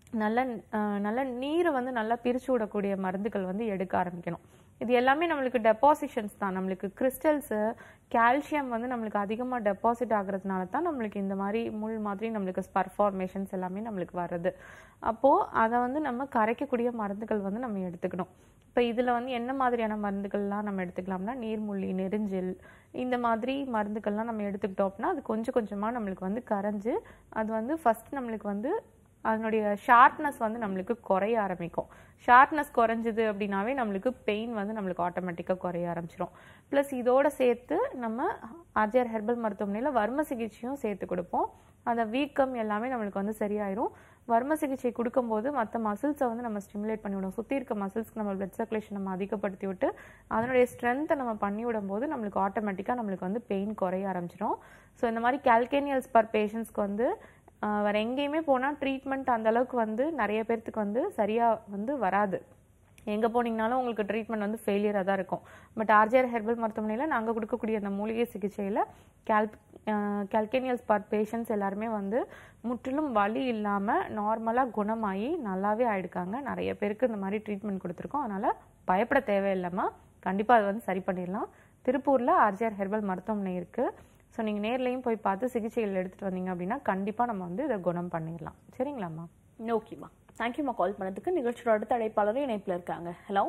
நல்ல நீரை வந்து நல்லா பிரித்து விடக்கூடிய மருந்துகள் வந்து எடுக்க ஆரம்பிக்கணும். இது எல்லாமே நம்மளுக்கு டெபாசிஷன்ஸ் தான். நம்மளுக்கு கிறிஸ்டல்ஸு, கால்சியம் வந்து நம்மளுக்கு அதிகமாக டெபாசிட் ஆகுறதுனால தான் நம்மளுக்கு இந்த மாதிரி முள் மாதிரி நம்மளுக்கு ஸ்பர் ஃபார்மேஷன்ஸ் எல்லாமே நம்மளுக்கு வர்றது. அப்போது அதை வந்து நம்ம கரைக்கக்கூடிய மருந்துகள் வந்து நம்ம எடுத்துக்கணும். இப்போ இதில் வந்து என்ன மாதிரியான மருந்துகள்லாம் நம்ம எடுத்துக்கலாம்னா, நீர்முள்ளி, நெரிஞ்சில் இந்த மாதிரி மருந்துகள்லாம் நம்ம எடுத்துக்கிட்டோம் அப்படின்னா அது கொஞ்சம் கொஞ்சமாக நம்மளுக்கு வந்து கரைஞ்சு அது வந்து ஃபஸ்ட் நம்மளுக்கு வந்து அதனுடைய ஷார்ப்னஸ் வந்து நம்மளுக்கு குறைய ஆரம்பிக்கும். ஷார்ப்னஸ் குறைஞ்சிது அப்படின்னாவே நம்மளுக்கு பெயின் வந்து நம்மளுக்கு ஆட்டோமேட்டிக்காக குறைய ஆரம்பிச்சிடும். ப்ளஸ் இதோட சேர்த்து நம்ம ஆர்ஜிஆர் ஹெர்பல் மருத்துவமனையில் வர்ம சிகிச்சையும் சேர்த்து கொடுப்போம். அந்த வீக்கம் எல்லாமே நம்மளுக்கு வந்து சரியாயிரும். வர்ம சிகிச்சை கொடுக்கும்போது மற்ற மசில்ஸை வந்து நம்ம ஸ்டிமுலேட் பண்ணிவிடும். சுற்றி இருக்க மசில்ஸ்க்கு நம்ம பிளட் சர்க்குலேஷன் நம்ம அதிகப்படுத்தி விட்டு அதனுடைய ஸ்ட்ரென்த்தை நம்ம பண்ணிவிடும் போது நம்மளுக்கு ஆட்டோமேட்டிக்காக நம்மளுக்கு வந்து பெயின் குறைய ஆரம்பிச்சிடும். ஸோ இந்த மாதிரி கால்கேனியல்ஸ் பேஷண்ட்ஸ்க்கு வந்து வேறு எங்கேயுமே போனால் ட்ரீட்மெண்ட் அந்தளவுக்கு வந்து நிறைய பேர்த்துக்கு வந்து சரியாக வந்து வராது. எங்கே போனீங்கனாலும் உங்களுக்கு ட்ரீட்மெண்ட் வந்து ஃபெயிலியராக தான் இருக்கும். பட் ஆர்ஜிஆர் ஹெர்பல் மருத்துவமனையில் நாங்கள் கொடுக்கக்கூடிய அந்த மூலிகை சிகிச்சையில் கால்கேனியல்ஸ் பேஷண்ட்ஸ் எல்லாருமே வந்து முற்றிலும் வலி இல்லாமல் நார்மலாக குணமாகி நல்லாவே ஆயிடுக்காங்க. நிறைய பேருக்கு இந்த மாதிரி ட்ரீட்மெண்ட் கொடுத்துருக்கோம். அதனால் பயப்பட தேவையில்லாமல் கண்டிப்பாக அதை வந்து சரி பண்ணிடலாம். திருப்பூரில் ஆர்ஜிஆர் ஹெர்பல் மருத்துவமனை இருக்குது. ஸோ நீங்கள் நேர்லையும் போய் பார்த்து சிகிச்சைகள் எடுத்துகிட்டு வந்தீங்க அப்படின்னா கண்டிப்பாக நம்ம வந்து இதை குணம் பண்ணிடலாம். சரிங்களாம்மா? ஓகேம்மா, தேங்க்யூம்மா கால் பண்ணதுக்கு. நிகழ்ச்சியோட அடுத்த அழைப்பாளரும் இணைப்பில் இருக்காங்க. ஹலோ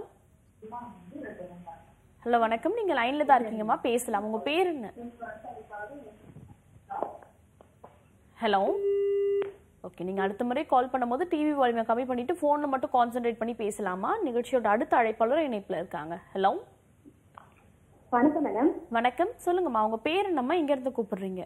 ஹலோ வணக்கம். நீங்கள் லைனில் தான் இருக்கீங்கம்மா, பேசலாம். உங்கள் பேர் என்ன? ஹலோ. ஓகே, ஓகே, நீங்க அடுத்த முறை கால் பண்ணும்போது டிவி வால்யூமை கம்மி பண்ணிட்டு போன்ல மட்டும் கான்சென்ட்ரேட் பண்ணி பேசலாமா? நிகழ்ச்சியோட அடுத்த அழைப்பாளர் இணைப்புல இருக்காங்க. ஹலோ, வணக்கம் மேடம். வணக்கம், சொல்லுங்கம்மா. உங்க பேர் என்னம்மா, இங்க இருந்து கூப்பிடுறீங்க?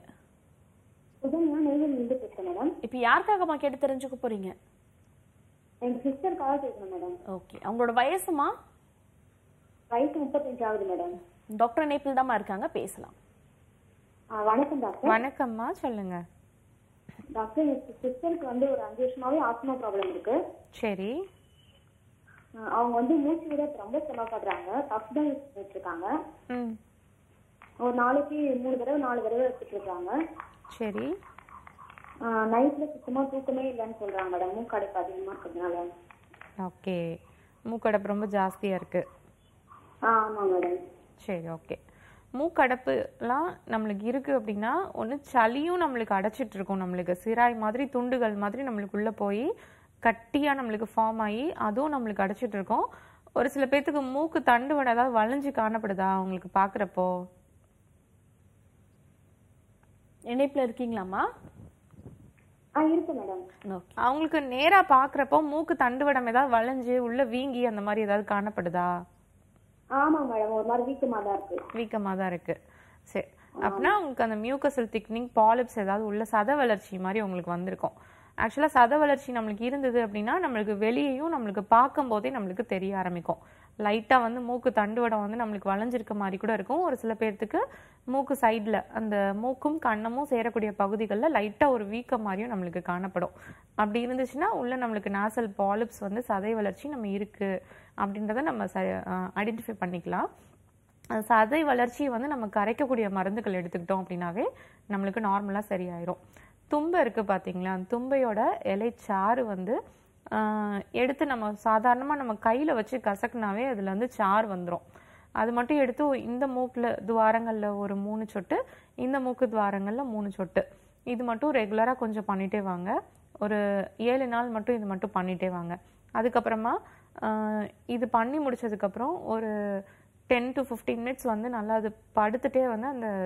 மேடம், இப்ப யாருக்காகம்மா கேட்டு தெரிஞ்சுக்க போறீங்க? எங்க சிஸ்டருக்காக கேட்கணும் மேடம். ஓகே, அவங்களோட வயசுமா? வயசு 35 ஆகுது மேடம். டாக்டர் இணைப்பில் தான்மா இருக்காங்க, பேசலாம். வணக்கம் டாக்டர். வணக்கம்மா, சொல்லுங்க. டாக்டர், எங்க சிஸ்டருக்கு வந்து ஒரு 5 வருஷமாவே ஆஸ்மா ப்ராப்ளம் இருக்கு. சரி. அவங்க வந்து மூச்சு விட ரொம்ப சிரமப்படுறாங்க. டஃப் தான் யூஸ் பண்ணிட்டு இருக்காங்க. ஒரு நாளைக்கு 3 தடவை 4 தடவை வச்சுட்டு இருக்காங்க. சரி. நைட்ல சுத்தமா தூக்கமே இல்லைன்னு சொல்றாங்க மேடம், மூக்கடைப்பு அதிகமா இருக்கிறதுனால. ஓகே, மூக்கடைப்பு ரொம்ப ஜாஸ்தியா இருக்கு. ஆமா மேடம். சரி, ஓகே. மூக்கடைப்புலாம் நம்மளுக்கு இருக்கு அப்படின்னா ஒன்று சளியும் நம்மளுக்கு அடைச்சிட்டு இருக்கும், நம்மளுக்கு சிராய் மாதிரி துண்டுகள் மாதிரி நம்மளுக்குள்ள போய் கட்டியாக நம்மளுக்கு ஃபார்ம் ஆகி அதுவும் நம்மளுக்கு அடைச்சிட்டு இருக்கும். ஒரு சில பேர்த்துக்கு மூக்கு தண்டு வட ஏதாவது வளைஞ்சு காணப்படுதா உங்களுக்கு பார்க்குறப்போ? இணைப்புல இருக்கீங்களாம்மா? இருக்கு மேடம். அவங்களுக்கு நேராக பார்க்குறப்போ மூக்கு தண்டு வடம் ஏதாவது வளைஞ்சு உள்ள வீங்கி அந்த மாதிரி ஏதாவது காணப்படுதா? ஆமா மேடம், ஒரு மாதிரி வீக்கமா தான் இருக்கு. வீக்கமாக தான் இருக்கு. சரி, அப்படின்னா உங்களுக்கு அந்த மியூக்கசல் திக்னிங் பாலிப்ஸ் ஏதாவது உள்ள சத வளர்ச்சி மாதிரி உங்களுக்கு வந்திருக்கும். ஆக்சுவலாக சத வளர்ச்சி நம்மளுக்கு இருந்தது அப்படின்னா நம்மளுக்கு வெளியேயும் நம்மளுக்கு பார்க்கும் போதே நம்மளுக்கு தெரிய ஆரம்பிக்கும். லைட்டாக வந்து மூக்கு தண்டுவடம் வந்து நம்மளுக்கு வளைஞ்சிருக்க மாதிரி கூட இருக்கும். ஒரு சில பேர்த்துக்கு மூக்கு சைடில் அந்த மூக்கும் கண்ணமும் சேரக்கூடிய பகுதிகளில் லைட்டாக ஒரு வீக்கம் மாதிரியும் நம்மளுக்கு காணப்படும். அப்படி இருந்துச்சுன்னா உள்ள நம்மளுக்கு நாசல் பாலிப்ஸ் வந்து சதை வளர்ச்சி நம்ம இருக்குது அப்படின்றத நம்ம ஐடென்டிஃபை பண்ணிக்கலாம். அந்த சதை வளர்ச்சியை வந்து நம்ம கரைக்கக்கூடிய மருந்துகள் எடுத்துக்கிட்டோம் அப்படின்னாவே நம்மளுக்கு நார்மலாக சரியாயிரும். தும்பை இருக்குது பார்த்தீங்களா, அந்த தும்பையோட இலைச்சாறு வந்து எடுத்து நம்ம சாதாரணமாக நம்ம கையில் வச்சு கசக்குனாவே அதில் வந்து சாறு வந்துடும். அது மட்டும் எடுத்து இந்த மூக்கில் துவாரங்களில் ஒரு 3 சொட்டு, இந்த மூக்கு துவாரங்களில் 3 சொட்டு, இது மட்டும் ரெகுலராக கொஞ்சம் பண்ணிகிட்டே வாங்க. ஒரு 7 நாள் மட்டும் இது மட்டும் பண்ணிகிட்டே வாங்க. அதுக்கப்புறமா இது பண்ணி முடிச்சதுக்கப்புறம் ஒரு 10 to 15 மினிட்ஸ் வந்து நல்லா அது படுத்துட்டே வந்து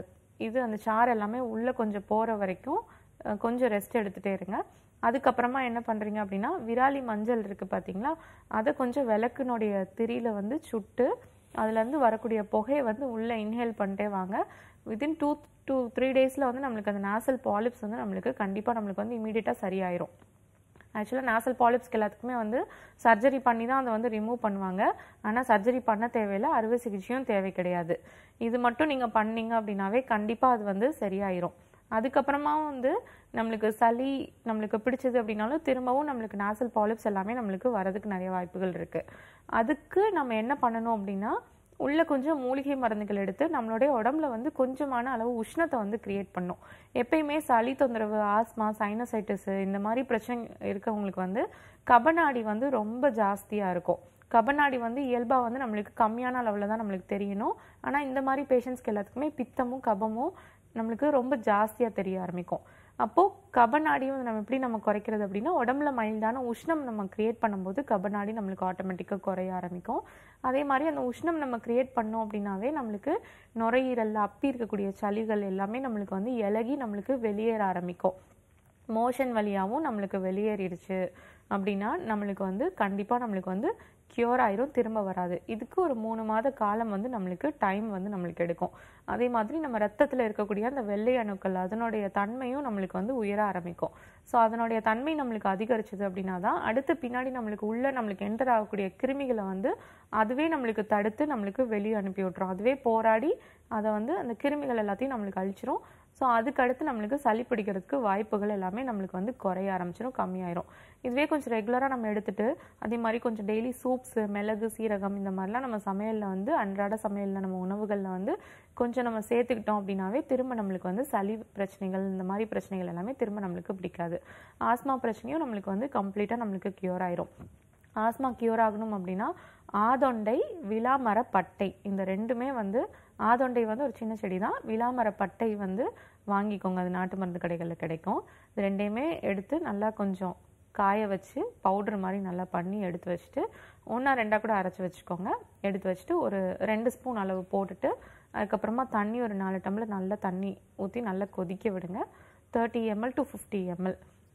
அந்த சாறு எல்லாமே உள்ளே கொஞ்சம் போகிற வரைக்கும் கொஞ்சம் ரெஸ்ட் எடுத்துகிட்டே இருங்க. அதுக்கப்புறமா என்ன பண்ணுறீங்க அப்படின்னா விராலி மஞ்சள் இருக்குது பார்த்தீங்களா, அதை கொஞ்சம் விளக்குனுடைய திரியில் வந்து சுட்டு அதுலேருந்து வரக்கூடிய புகையை வந்து உள்ளே இன்ஹேல் பண்ணிட்டே வாங்க. வித்தின் 2 to 3 டேஸில் வந்து நம்மளுக்கு அந்த நாசல் பாலிப்ஸ் வந்து நம்மளுக்கு கண்டிப்பாக நம்மளுக்கு வந்து இமீடியட்டாக சரியாயிரும். ஆக்சுவலாக நாசல் பாலிப்ஸ்க்கு எல்லாத்துக்குமே வந்து சர்ஜரி பண்ணி தான் அதை வந்து ரிமூவ் பண்ணுவாங்க. ஆனால் சர்ஜரி பண்ண தேவையில்லை, அறுவை சிகிச்சையும் தேவை கிடையாது. இது மட்டும் நீங்கள் பண்ணீங்க அப்படின்னாவே கண்டிப்பாக அது வந்து சரியாயிரும். அதுக்கப்புறமா வந்து நம்மளுக்கு சளி நம்மளுக்கு பிடிச்சது அப்படின்னாலும் திரும்பவும் நம்மளுக்கு நாசல் பாலிப்ஸ் எல்லாமே நம்மளுக்கு வரதுக்கு நிறைய வாய்ப்புகள் இருக்குது. அதுக்கு நம்ம என்ன பண்ணணும் அப்படின்னா உள்ள கொஞ்சம் மூலிகை மருந்துகள் எடுத்து நம்மளுடைய உடம்புல வந்து கொஞ்சமான அளவு உஷ்ணத்தை வந்து கிரியேட் பண்ணும். எப்பயுமே சளி தொந்தரவு, ஆஸ்மா, சைனசைட்டிஸ் இந்த மாதிரி பிரச்சனை இருக்கவங்களுக்கு வந்து கபநாடி வந்து ரொம்ப ஜாஸ்தியாக இருக்கும். கபநாடி வந்து இயல்பாக வந்து நம்மளுக்கு கம்மியான அளவில் தான் நம்மளுக்கு தெரியணும். ஆனால் இந்த மாதிரி பேஷண்ட்ஸ்க்கு எல்லாத்துக்குமே பித்தமும் கபமும் நம்மளுக்கு ரொம்ப ஜாஸ்தியாக தெரிய ஆரம்பிக்கும். அப்போது கபநாடியும் நம்ம எப்படி நம்ம குறைக்கிறது அப்படின்னா உடம்புல மைல்டான உஷ்ணம் நம்ம கிரியேட் பண்ணும்போது கபநாடி நம்மளுக்கு ஆட்டோமேட்டிக்காக குறைய ஆரம்பிக்கும். அதே மாதிரி அந்த உஷ்ணம் நம்ம கிரியேட் பண்ணோம் அப்படின்னாவே நம்மளுக்கு நுரையீரலில் அப்பி இருக்கக்கூடிய சளிகள் எல்லாமே நம்மளுக்கு வந்து இலகி நம்மளுக்கு வெளியேற ஆரம்பிக்கும். மோஷன் வழியாகவும் நம்மளுக்கு வெளியேறிடுச்சு அப்படின்னா நம்மளுக்கு வந்து கண்டிப்பாக நம்மளுக்கு வந்து க்யூர் ஆயிரும், திரும்ப வராது. இதுக்கு ஒரு 3 மாத காலம் வந்து நம்மளுக்கு டைம் வந்து நம்மளுக்கு எடுக்கும். அதே மாதிரி நம்ம ரத்தத்தில் இருக்கக்கூடிய அந்த வெள்ளை அணுக்கள் அதனுடைய தன்மையும் நம்மளுக்கு வந்து உயர ஆரம்பிக்கும். ஸோ அதனுடைய தன்மை நம்மளுக்கு அதிகரிச்சது அப்படின்னா தான் அடுத்து பின்னாடி நம்மளுக்கு உள்ள நம்மளுக்கு என்டர் ஆகக்கூடிய கிருமிகளை வந்து அதுவே நம்மளுக்கு தடுத்து நம்மளுக்கு வெளியே அனுப்பி விட்டுரும். அதுவே போராடி அதை வந்து அந்த கிருமிகள் எல்லாத்தையும் நம்மளுக்கு அழிச்சிரும். ஸோ அதுக்கடுத்து நம்மளுக்கு சளி பிடிக்கிறதுக்கு வாய்ப்புகள் எல்லாமே நம்மளுக்கு வந்து குறைய ஆரம்பிச்சிடும், கம்மியாயிரும். இதுவே கொஞ்சம் ரெகுலராக நம்ம எடுத்துகிட்டு அதே மாதிரி கொஞ்சம் டெய்லி சூப்ஸு, மிளகு, சீரகம் இந்த மாதிரிலாம் நம்ம சமையலில் வந்து அன்றாட சமையலில் நம்ம உணவுகளில் வந்து கொஞ்சம் நம்ம சேர்த்துக்கிட்டோம் அப்படின்னாவே திரும்ப நம்மளுக்கு வந்து சளி பிரச்சனைகள் இந்த மாதிரி பிரச்சனைகள் எல்லாமே திரும்ப நம்மளுக்கு பிடிக்காது. ஆஸ்மா பிரச்சனையும் நம்மளுக்கு வந்து கம்ப்ளீட்டாக நம்மளுக்கு க்யூர் ஆயிரும். ஆஸ்மா க்யூர் ஆகணும் அப்படின்னா ஆதொண்டை, விளாமர பட்டை இந்த ரெண்டுமே வந்து ஆதொண்டை வந்து ஒரு சின்ன செடி தான், விளாமர பட்டை வந்து வாங்கிக்கோங்க, அது நாட்டு மருந்து கடைகளில் கிடைக்கும். இது ரெண்டையுமே எடுத்து நல்லா கொஞ்சம் காய வச்சு பவுடர் மாதிரி நல்லா பண்ணி எடுத்து வச்சுட்டு 1-2 கூட அரைச்சி வச்சுக்கோங்க. எடுத்து வச்சுட்டு ஒரு 2 ஸ்பூன் அளவு போட்டுட்டு அதுக்கப்புறமா தண்ணி ஒரு 4 டம்ளர் நல்லா தண்ணி ஊற்றி நல்லா கொதிக்க விடுங்க. 30 ml to 50 ml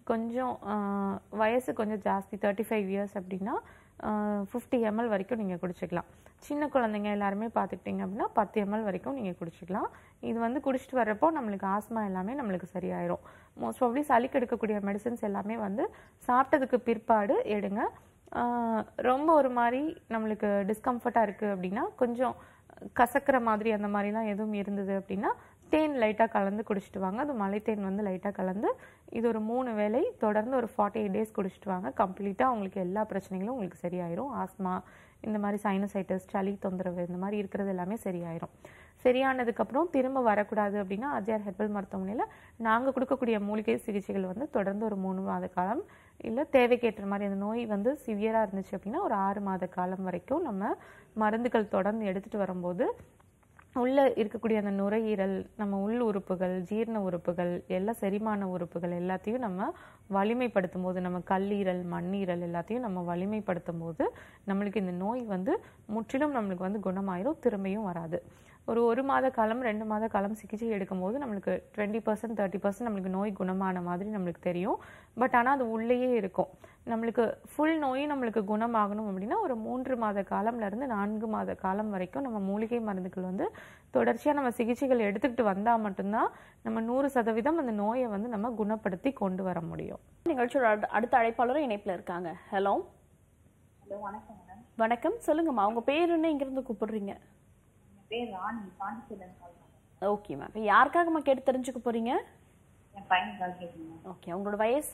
கொஞ்சம் வயசு கொஞ்சம் ஜாஸ்தி 35 இயர்ஸ் அப்படின்னா 50 ml வரைக்கும் நீங்கள் குடிச்சிக்கலாம். சின்ன குழந்தைங்க எல்லாருமே பார்த்துக்கிட்டிங்க அப்படின்னா 10 ml வரைக்கும் நீங்கள் குடிச்சிக்கலாம். இது வந்து குடிச்சிட்டு வர்றப்போ நம்மளுக்கு ஆஸ்மா எல்லாமே நம்மளுக்கு சரியாயிரும். மோஸ்ட் ப்ராபப்ளி சளிக்கு எடுக்கக்கூடிய மெடிசன்ஸ் எல்லாமே வந்து சாப்பிட்டதுக்கு பிற்பாடு எடுங்க. ரொம்ப ஒரு மாதிரி நம்மளுக்கு டிஸ்கம்ஃபர்ட்டாக இருக்குது அப்படின்னா, கொஞ்சம் கசக்கிற மாதிரி அந்த மாதிரிலாம் எதுவும் இருந்தது அப்படின்னா தேன் லைட்டாக கலந்து குடிச்சிட்டு வாங்க. அது மலை தேன் வந்து லைட்டாக கலந்து இது ஒரு 3 வேளை தொடர்ந்து ஒரு 48 days குடிச்சிட்டு வாங்க. கம்ப்ளீட்டாக உங்களுக்கு எல்லா பிரச்சனைகளும் உங்களுக்கு சரியாயிரும். ஆஸ்மா, இந்த மாதிரி சைனசைட்டிஸ், சளி தொந்தரவு இந்த மாதிரி இருக்கிறது எல்லாமே சரியாயிரும். சரியானதுக்கப்புறம் திரும்ப வரக்கூடாது அப்படின்னா ஆர்ஜிஆர் ஹெர்பல் மருத்துவமனையில் நாங்கள் கொடுக்கக்கூடிய மூலிகை சிகிச்சைகள் வந்து தொடர்ந்து ஒரு 3 மாத காலம், இல்லை தேவைக்கேற்ற மாதிரி அந்த நோய் வந்து சிவியராக இருந்துச்சு அப்படின்னா ஒரு 6 மாத காலம் வரைக்கும் நம்ம மருந்துகள் தொடர்ந்து எடுத்துகிட்டு வரும்போது உள்ளே இருக்கக்கூடிய அந்த நுரையீரல், நம்ம உள் உறுப்புகள், ஜீரண உறுப்புகள், எல்லா செரிமான உறுப்புகள் எல்லாத்தையும் நம்ம வலிமைப்படுத்தும் போது, நம்ம கல்லீரல், மண்ணீரல் எல்லாத்தையும் நம்ம வலிமைப்படுத்தும் போது நம்மளுக்கு இந்த நோய் வந்து முற்றிலும் நம்மளுக்கு வந்து குணமாயிரும், திரும்பியும் வராது. ஒரு மாத காலம் 2 மாத காலம் சிகிச்சை எடுக்கும்போது நம்மளுக்கு 20% 30% நம்மளுக்கு நோய் குணமான மாதிரி நம்மளுக்கு தெரியும். பட் ஆனால் அது உள்ளேயே இருக்கும். நம்மளுக்கு ஃபுல் நோய் நம்மளுக்கு குணமாகணும் அப்படின்னா ஒரு 3 மாத காலம்லேருந்து 4 மாத காலம் வரைக்கும் நம்ம மூலிகை மருந்துகள் வந்து தொடர்ச்சியாக நம்ம சிகிச்சைகள் எடுத்துக்கிட்டு வந்தால் மட்டும்தான் நம்ம 100% அந்த நோயை வந்து நம்ம குணப்படுத்தி கொண்டு வர முடியும். நிகழ்ச்சியோட அடுத்த அழைப்பாளரும் இணைப்பில் இருக்காங்க. ஹலோ. ஹலோ, வணக்கம் மேடம். வணக்கம், சொல்லுங்கம்மா. உங்க பேர் என்ன, இங்கிருந்து கூப்பிடுறீங்க? பேர் ராணி, பாண்டிச்சேரியில கால் பண்ணுறேன். Okay ma'am. இப்போ யாருக்காகம்மா கேட்டு தெரிஞ்சுக்க போறீங்க? என் பையனுக்காக கேட்குங்க. ஓகே, உங்களோட வயசு?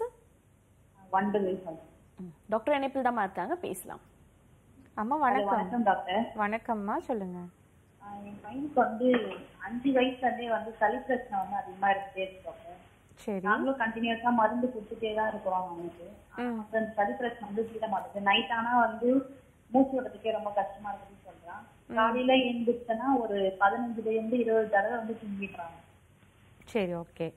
9 வயசு. டாக்டர் இணைப்பில் தான் இருக்காங்க, பேசலாம். அம்மா வணக்கம். வணக்கம் டாக்டர். வணக்கம்மா, சொல்லுங்க. என் பையனுக்கு வந்து 5 வயசுலேருந்தே வந்து சளி பிரச்சனை வந்து அதிகமாக இருந்துட்டே இருக்கு டாக்டர். சரி. நாங்களும் கண்டினியூஸா மருந்து கொடுத்துட்டே தான் இருக்கிறோம் அவனுக்கு. அந்த சளி பிரச்சனை வந்து தீர மாட்டேங்குது. நைட் ஆனா வந்து மூச்சு விடுறதுக்கே ரொம்ப கஷ்டமா இருக்குன்னு சொல்றான். காலையில எழுந்துச்சுன்னா ஒரு 15 இருந்து 20 தடவை வந்து தும்பிடுறாங்க. சரி, ஓகே.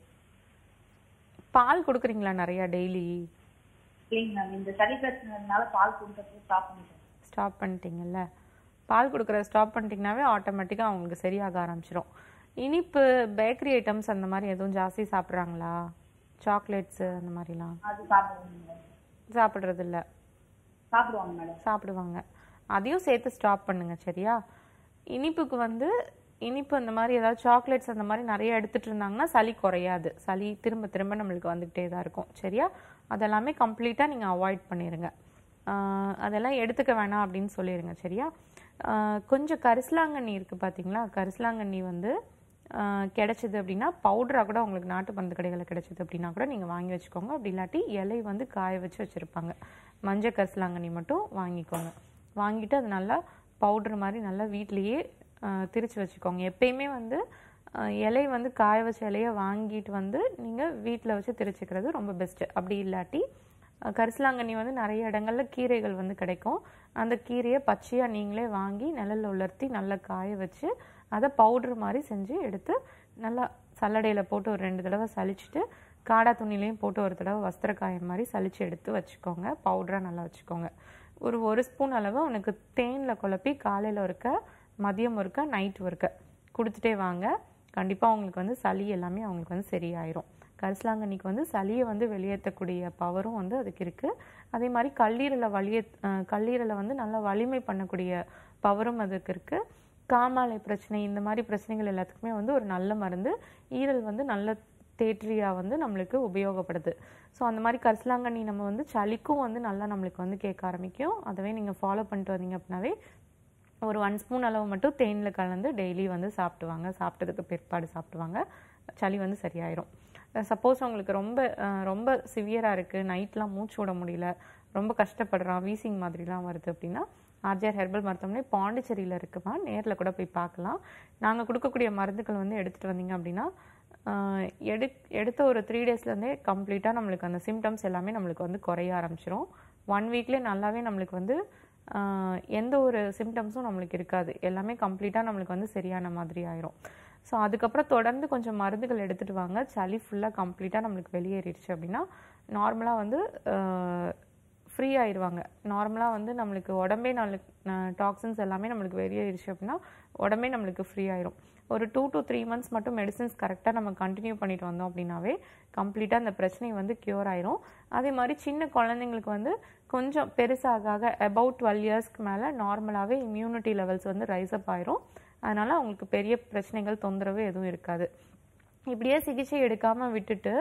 பால் கொடுக்குறீங்களா நிறைய டெய்லி? இல்லைங்க மேம், இந்த சளி பிரச்சனைனால பால் கொடுக்கறது ஸ்டாப் பண்ணிட்டீங்கல்ல. பால் கொடுக்குறத ஸ்டாப் பண்ணிட்டீங்கன்னாவே ஆட்டோமேட்டிக்காக அவங்களுக்கு சரியாக ஆரம்பிச்சிடும். இனிப்பு, பேக்கரி ஐட்டம்ஸ் அந்த மாதிரி எதுவும் ஜாஸ்தி சாப்பிட்றாங்களா? சாக்லேட்ஸு அந்த மாதிரிலாம் அது சாப்பிட்றது இல்லை. சாப்பிடுவாங்க மேடம். சாப்பிடுவாங்க. அதையும் சேர்த்து ஸ்டாப் பண்ணுங்க, சரியா? இனிப்புக்கு வந்து இனிப்பு அந்த மாதிரி ஏதாவது சாக்லேட்ஸ் அந்த மாதிரி நிறைய எடுத்துட்டு இருந்தாங்கன்னா சளி குறையாது. சளி திரும்ப திரும்ப நம்மளுக்கு வந்துகிட்டே தான் இருக்கும், சரியா? அதெல்லாமே கம்ப்ளீட்டாக நீங்கள் அவாய்ட் பண்ணிடுங்க. அதெல்லாம் எடுத்துக்க வேணாம் அப்படின்னு சொல்லிடுங்க, சரியா? கொஞ்சம் கரிசலாங்கண்ணி இருக்குது பார்த்தீங்களா? கரிசலாங்கண்ணி வந்து கிடைச்சிது அப்படின்னா பவுடராக கூட உங்களுக்கு நாட்டு மருந்து கடைகளில் கிடைச்சிது அப்படின்னா கூட நீங்கள் வாங்கி வச்சுக்கோங்க. அப்படி இல்லாட்டி இலை வந்து காய வச்சு வச்சுருப்பாங்க. மஞ்சள் கரிசலாங்கண்ணி மட்டும் வாங்கிக்கோங்க. வாங்கிட்டு அது நல்லா பவுட்ரு மாதிரி நல்லா வீட்லேயே திரித்து வச்சுக்கோங்க. எப்பயுமே வந்து இலை வந்து காய வச்ச இலையை வாங்கிட்டு வந்து நீங்கள் வீட்டில் வச்சு திரிச்சிக்கிறது ரொம்ப பெஸ்ட்டு. அப்படி இல்லாட்டி கரிசலாங்கண்ணி வந்து நிறைய இடங்களில் கீரைகள் வந்து கிடைக்கும். அந்த கீரையை பச்சையாக நீங்களே வாங்கி நிழலில் உலர்த்தி நல்லா காய வச்சு அதை பவுட்ரு மாதிரி செஞ்சு எடுத்து நல்லா சல்லடையில் போட்டு ஒரு 2 தடவை சலிச்சுட்டு காடா துணிலையும் போட்டு ஒரு தடவை வஸ்திரக்காயம் மாதிரி சலிச்சு எடுத்து வச்சுக்கோங்க. பவுடராக நல்லா வச்சுக்கோங்க. ஒரு ஸ்பூன் அளவு அவனுக்கு தேனில் குழப்பி காலையில் ஒருக்க, மதியம் ஒருக்க, நைட் ஒருக்க கொடுத்துட்டே வாங்க. கண்டிப்பாக அவங்களுக்கு வந்து சளி எல்லாமே அவங்களுக்கு வந்து சரியாயிரும். கரிசலாங்கண்ணிக்கு வந்து சளியை வந்து வெளியேற்றக்கூடிய பவரும் வந்து அதுக்கு இருக்குது. அதே மாதிரி கல்லீரலை வந்து நல்லா வலிமை பண்ணக்கூடிய பவரும் அதுக்கு இருக்குது. காமாலை பிரச்சனை, இந்த மாதிரி பிரச்சனைகள் எல்லாத்துக்குமே வந்து ஒரு நல்ல மருந்து. ஈரல் வந்து நல்ல தேற்றியாக வந்து நம்மளுக்கு உபயோகப்படுது. ஸோ அந்த மாதிரி கரிசலாங்கண்ணி நம்ம வந்து சளிக்கும் வந்து நல்லா நம்மளுக்கு வந்து கேட்க ஆரம்பிக்கும். அதவே நீங்கள் ஃபாலோ பண்ணிட்டு வந்தீங்க அப்படின்னாவே ஒரு 1 ஸ்பூன் அளவு மட்டும் தேனில் கலந்து டெய்லி வந்து சாப்பிட்டுவாங்க. சாப்பிட்டதுக்கு பிற்பாடு சாப்பிட்டுவாங்க. சளி வந்து சரியாயிரும். சப்போஸ் உங்களுக்கு ரொம்ப சிவியராக இருக்குது, நைட்லாம் மூச்சு விட முடியல, ரொம்ப கஷ்டப்படுறான், வீசிங் மாதிரிலாம் வருது அப்படின்னா ஆர்ஜிஆர் ஹெர்பல் மருத்துவமனை பாண்டிச்சேரியில் இருக்குமா, நேரில் கூட போய் பார்க்கலாம். நாங்கள் கொடுக்கக்கூடிய மருந்துகள் வந்து எடுத்துகிட்டு வந்தீங்க அப்படின்னா எடுத்த ஒரு 3 டேஸ்லேருந்தே கம்ப்ளீட்டாக நம்மளுக்கு அந்த சிம்டம்ஸ் எல்லாமே நம்மளுக்கு வந்து குறைய ஆரம்பிச்சிடும். 1 வீக்லேயே நல்லாவே நம்மளுக்கு வந்து எந்த ஒரு சிம்டம்ஸும் நம்மளுக்கு இருக்காது. எல்லாமே கம்ப்ளீட்டாக நம்மளுக்கு வந்து சரியான மாதிரி ஆயிரும். ஸோ அதுக்கப்புறம் தொடர்ந்து கொஞ்சம் மருந்துகள் எடுத்துகிட்டு வாங்க. சளி ஃபுல்லாக கம்ப்ளீட்டாக நம்மளுக்கு வெளியேறிடுச்சு அப்படின்னா நார்மலாக வந்து ஃப்ரீ ஆயிடுவாங்க. நார்மலாக வந்து நம்மளுக்கு உடம்பே டாக்ஸின்ஸ் எல்லாமே நம்மளுக்கு வெளியேறிடுச்சு அப்படின்னா உடம்பே நம்மளுக்கு ஃப்ரீ ஆயிரும். ஒரு 2 to 3 months மட்டும் மெடிசின்ஸ் கரெக்டாக நம்ம கண்டினியூ பண்ணிட்டு வந்தோம் அப்படின்னாவே கம்ப்ளீட்டாக அந்த பிரச்சனை வந்து க்யூர் ஆயிரும். அதே மாதிரி சின்ன குழந்தைங்களுக்கு வந்து கொஞ்சம் பெருசாக அபவுட் 12 இயர்ஸ்க்கு மேலே நார்மலாகவே இம்யூனிட்டி லெவல்ஸ் வந்து ரைஸ் அப் ஆயிரும். அதனால் அவங்களுக்கு பெரிய பிரச்சனைகள் தொந்தரவு எதுவும் இருக்காது. இப்படியே சிகிச்சை எடுக்காமல் விட்டுட்டு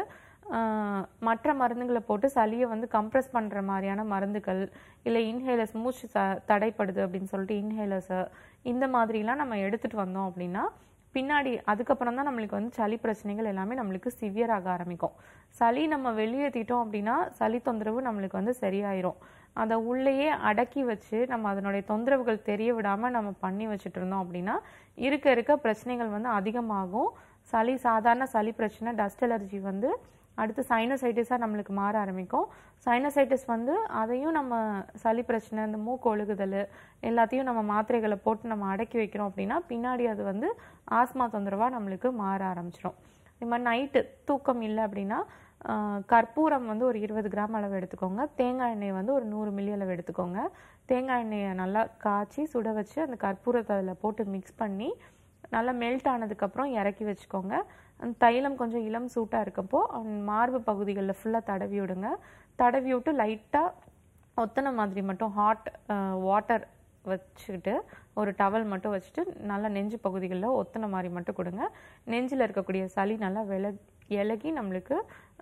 மற்ற மருந்துகளை போட்டு சளியை வந்து கம்ப்ரெஸ் பண்ணுற மாதிரியான மருந்துகள் இல்லை இன்ஹேலர்ஸ் மூச்சு தடைப்படுது அப்படின்னு சொல்லிட்டு இன்ஹேலர்ஸு இந்த மாதிரிலாம் நம்ம எடுத்துகிட்டு வந்தோம் அப்படின்னா பின்னாடி அதுக்கப்புறம் தான் நம்மளுக்கு வந்து சளி பிரச்சனைகள் எல்லாமே நம்மளுக்கு சிவியராக ஆரம்பிக்கும். சளி நம்ம வெளியேற்றிட்டோம் அப்படின்னா சளி தொந்தரவு நம்மளுக்கு வந்து சரியாயிரும். அதை உள்ளேயே அடக்கி வச்சு நம்ம அதனுடைய தொந்தரவுகள் தெரிய விடாமல் நம்ம பண்ணி வச்சுட்டு இருந்தோம் அப்படின்னா இருக்க பிரச்சனைகள் வந்து அதிகமாகும். சாதாரண சளி பிரச்சனை டஸ்ட் அலர்ஜி வந்து அடுத்து சைனசைட்டிஸாக நம்மளுக்கு மாற ஆரம்பிக்கும். சைனசைட்டிஸ் வந்து அதையும் நம்ம சளி பிரச்சனை இந்த மூக்கு ஒழுகுதல் எல்லாத்தையும் நம்ம மாத்திரைகளை போட்டு நம்ம அடக்கி வைக்கிறோம் அப்படின்னா பின்னாடி அது வந்து ஆஸ்மா தொந்தரவாக நம்மளுக்கு மாற ஆரம்பிச்சிடும். இது மாதிரி நைட்டு தூக்கம் இல்லை அப்படின்னா கற்பூரம் வந்து ஒரு 20 கிராம் அளவு எடுத்துக்கோங்க. தேங்காய் எண்ணெய் வந்து ஒரு 100 மில்லி அளவு எடுத்துக்கோங்க. தேங்காய் எண்ணெயை நல்லா காய்ச்சி சுட வச்சு அந்த கற்பூரத்தை அதில் போட்டு மிக்ஸ் பண்ணி நல்லா மெல்ட் ஆனதுக்கப்புறம் இறக்கி வச்சுக்கோங்க. அந்த தைலம் கொஞ்சம் இளம் சூட்டாக இருக்கப்போ மார்பு பகுதிகளில் ஃபுல்லாக தடவி விடுங்க. தடவி விட்டு லைட்டாக ஒத்தனை மாதிரி மட்டும் ஹாட் வாட்டர் வச்சுக்கிட்டு ஒரு டவல் மட்டும் வச்சுட்டு நல்லா நெஞ்சு பகுதிகளில் ஒத்தனை மாதிரி மட்டும் கொடுங்க. நெஞ்சில் இருக்கக்கூடிய சளி நல்லா இலகி நம்மளுக்கு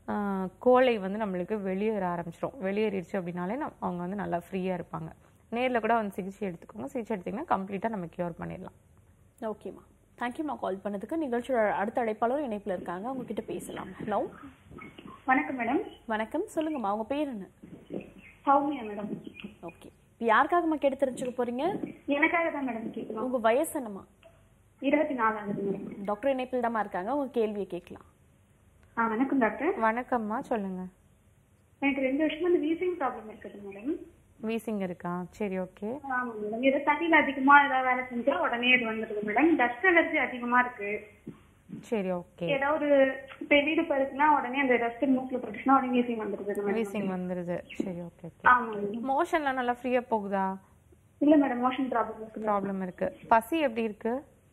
கோலை வந்து நம்மளுக்கு வெளியேற ஆரம்பிச்சிடும். வெளியேறிடுச்சு அப்படின்னாலே அவங்க வந்து நல்லா ஃப்ரீயாக இருப்பாங்க. நேரில் கூட வந்து சிகிச்சை எடுத்துக்கோங்க. சிகிச்சை எடுத்திங்கன்னா கம்ப்ளீட்டாக நம்ம க்யூர் பண்ணிடலாம். ஓகேம்மா, தேங்க்யூம்மா கால் பண்ணதுக்கு. நிகழ்ச்சியோட அடுத்த அழைப்பாளர் இணைப்பில் இருக்காங்க, உங்ககிட்ட பேசலாம். ஹலோ, வணக்கம் மேடம். வணக்கம், சொல்லுங்கம்மா, உங்க பேர் என்ன? சௌமியா மேடம். ஓகே, யாருக்காகம்மா கேட்டு தெரிஞ்சுக்க போறீங்க? எனக்காக தான் மேடம் கேட்கலாம். உங்க வயசு என்னம்மா? 24 ஆகுது மேடம். டாக்டர் இணைப்பில் தான் இருக்காங்க, உங்க கேள்வியை கேட்கலாம். வணக்கம் டாக்டர். வணக்கம்மா, சொல்லுங்க. எனக்கு 2 வருஷமா இந்த வீசிங் ப்ராப்ளம் இருக்குது மேடம். வீசிங் இருக்கா? சரி, ஓகே. ஆமா மேடம். இது தண்ணியில் அதிகமா ஏதாவது வேலை செஞ்சா உடனே இது வந்துடுது மேடம். டஸ்ட் அலர்ஜி அதிகமா இருக்கு. சரி, ஓகே. ஏதாவது இப்போ வீடு போயிருக்குன்னா உடனே அந்த டஸ்ட் மூக்கில் போட்டுச்சுன்னா உடனே வீசிங் வந்துடுது. வீசிங் வந்துடுது. சரி, ஓகே. ஆமா மேடம். மோஷன்லாம் நல்லா ஃப்ரீயா போகுதா? இல்ல மேடம், மோஷன் ப்ராப்ளம் இருக்கு. பசி எப்படி இருக்கு?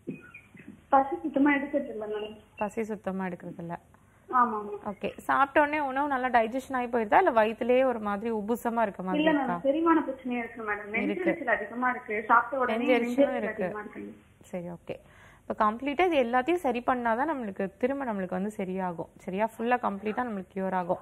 பசி சுத்தமா எடுக்கிறது இல்ல மேடம். பசி சுத்தமா எடுக்கிறது இல்ல. ஆமா. ஓகே. சாப்பிட்ட உடனே உணவு நல்லா டைஜஷன் ஆகி போயிருதா இல்ல வயித்திலேயே ஒரு மாதிரி உபுசமா இருக்க மாதிரி இருக்கா? இல்ல மேடம், செரிமான பிரச்சனை இருக்கு மேடம். நெஞ்செரிச்சல் அதிகமா இருக்கு. சாப்பிட்ட உடனே நெஞ்செரிச்சல் இருக்கு. சரி, ஓகே. இப்போ கம்ப்ளீட்டா இது எல்லாத்தையும் சரி பண்ணாதான் நம்மளுக்கு திரும்ப வந்து சரியாகும். சரியா? ஃபுல்லா கம்ப்ளீட்டா நம்மளுக்கு கியூர் ஆகும்.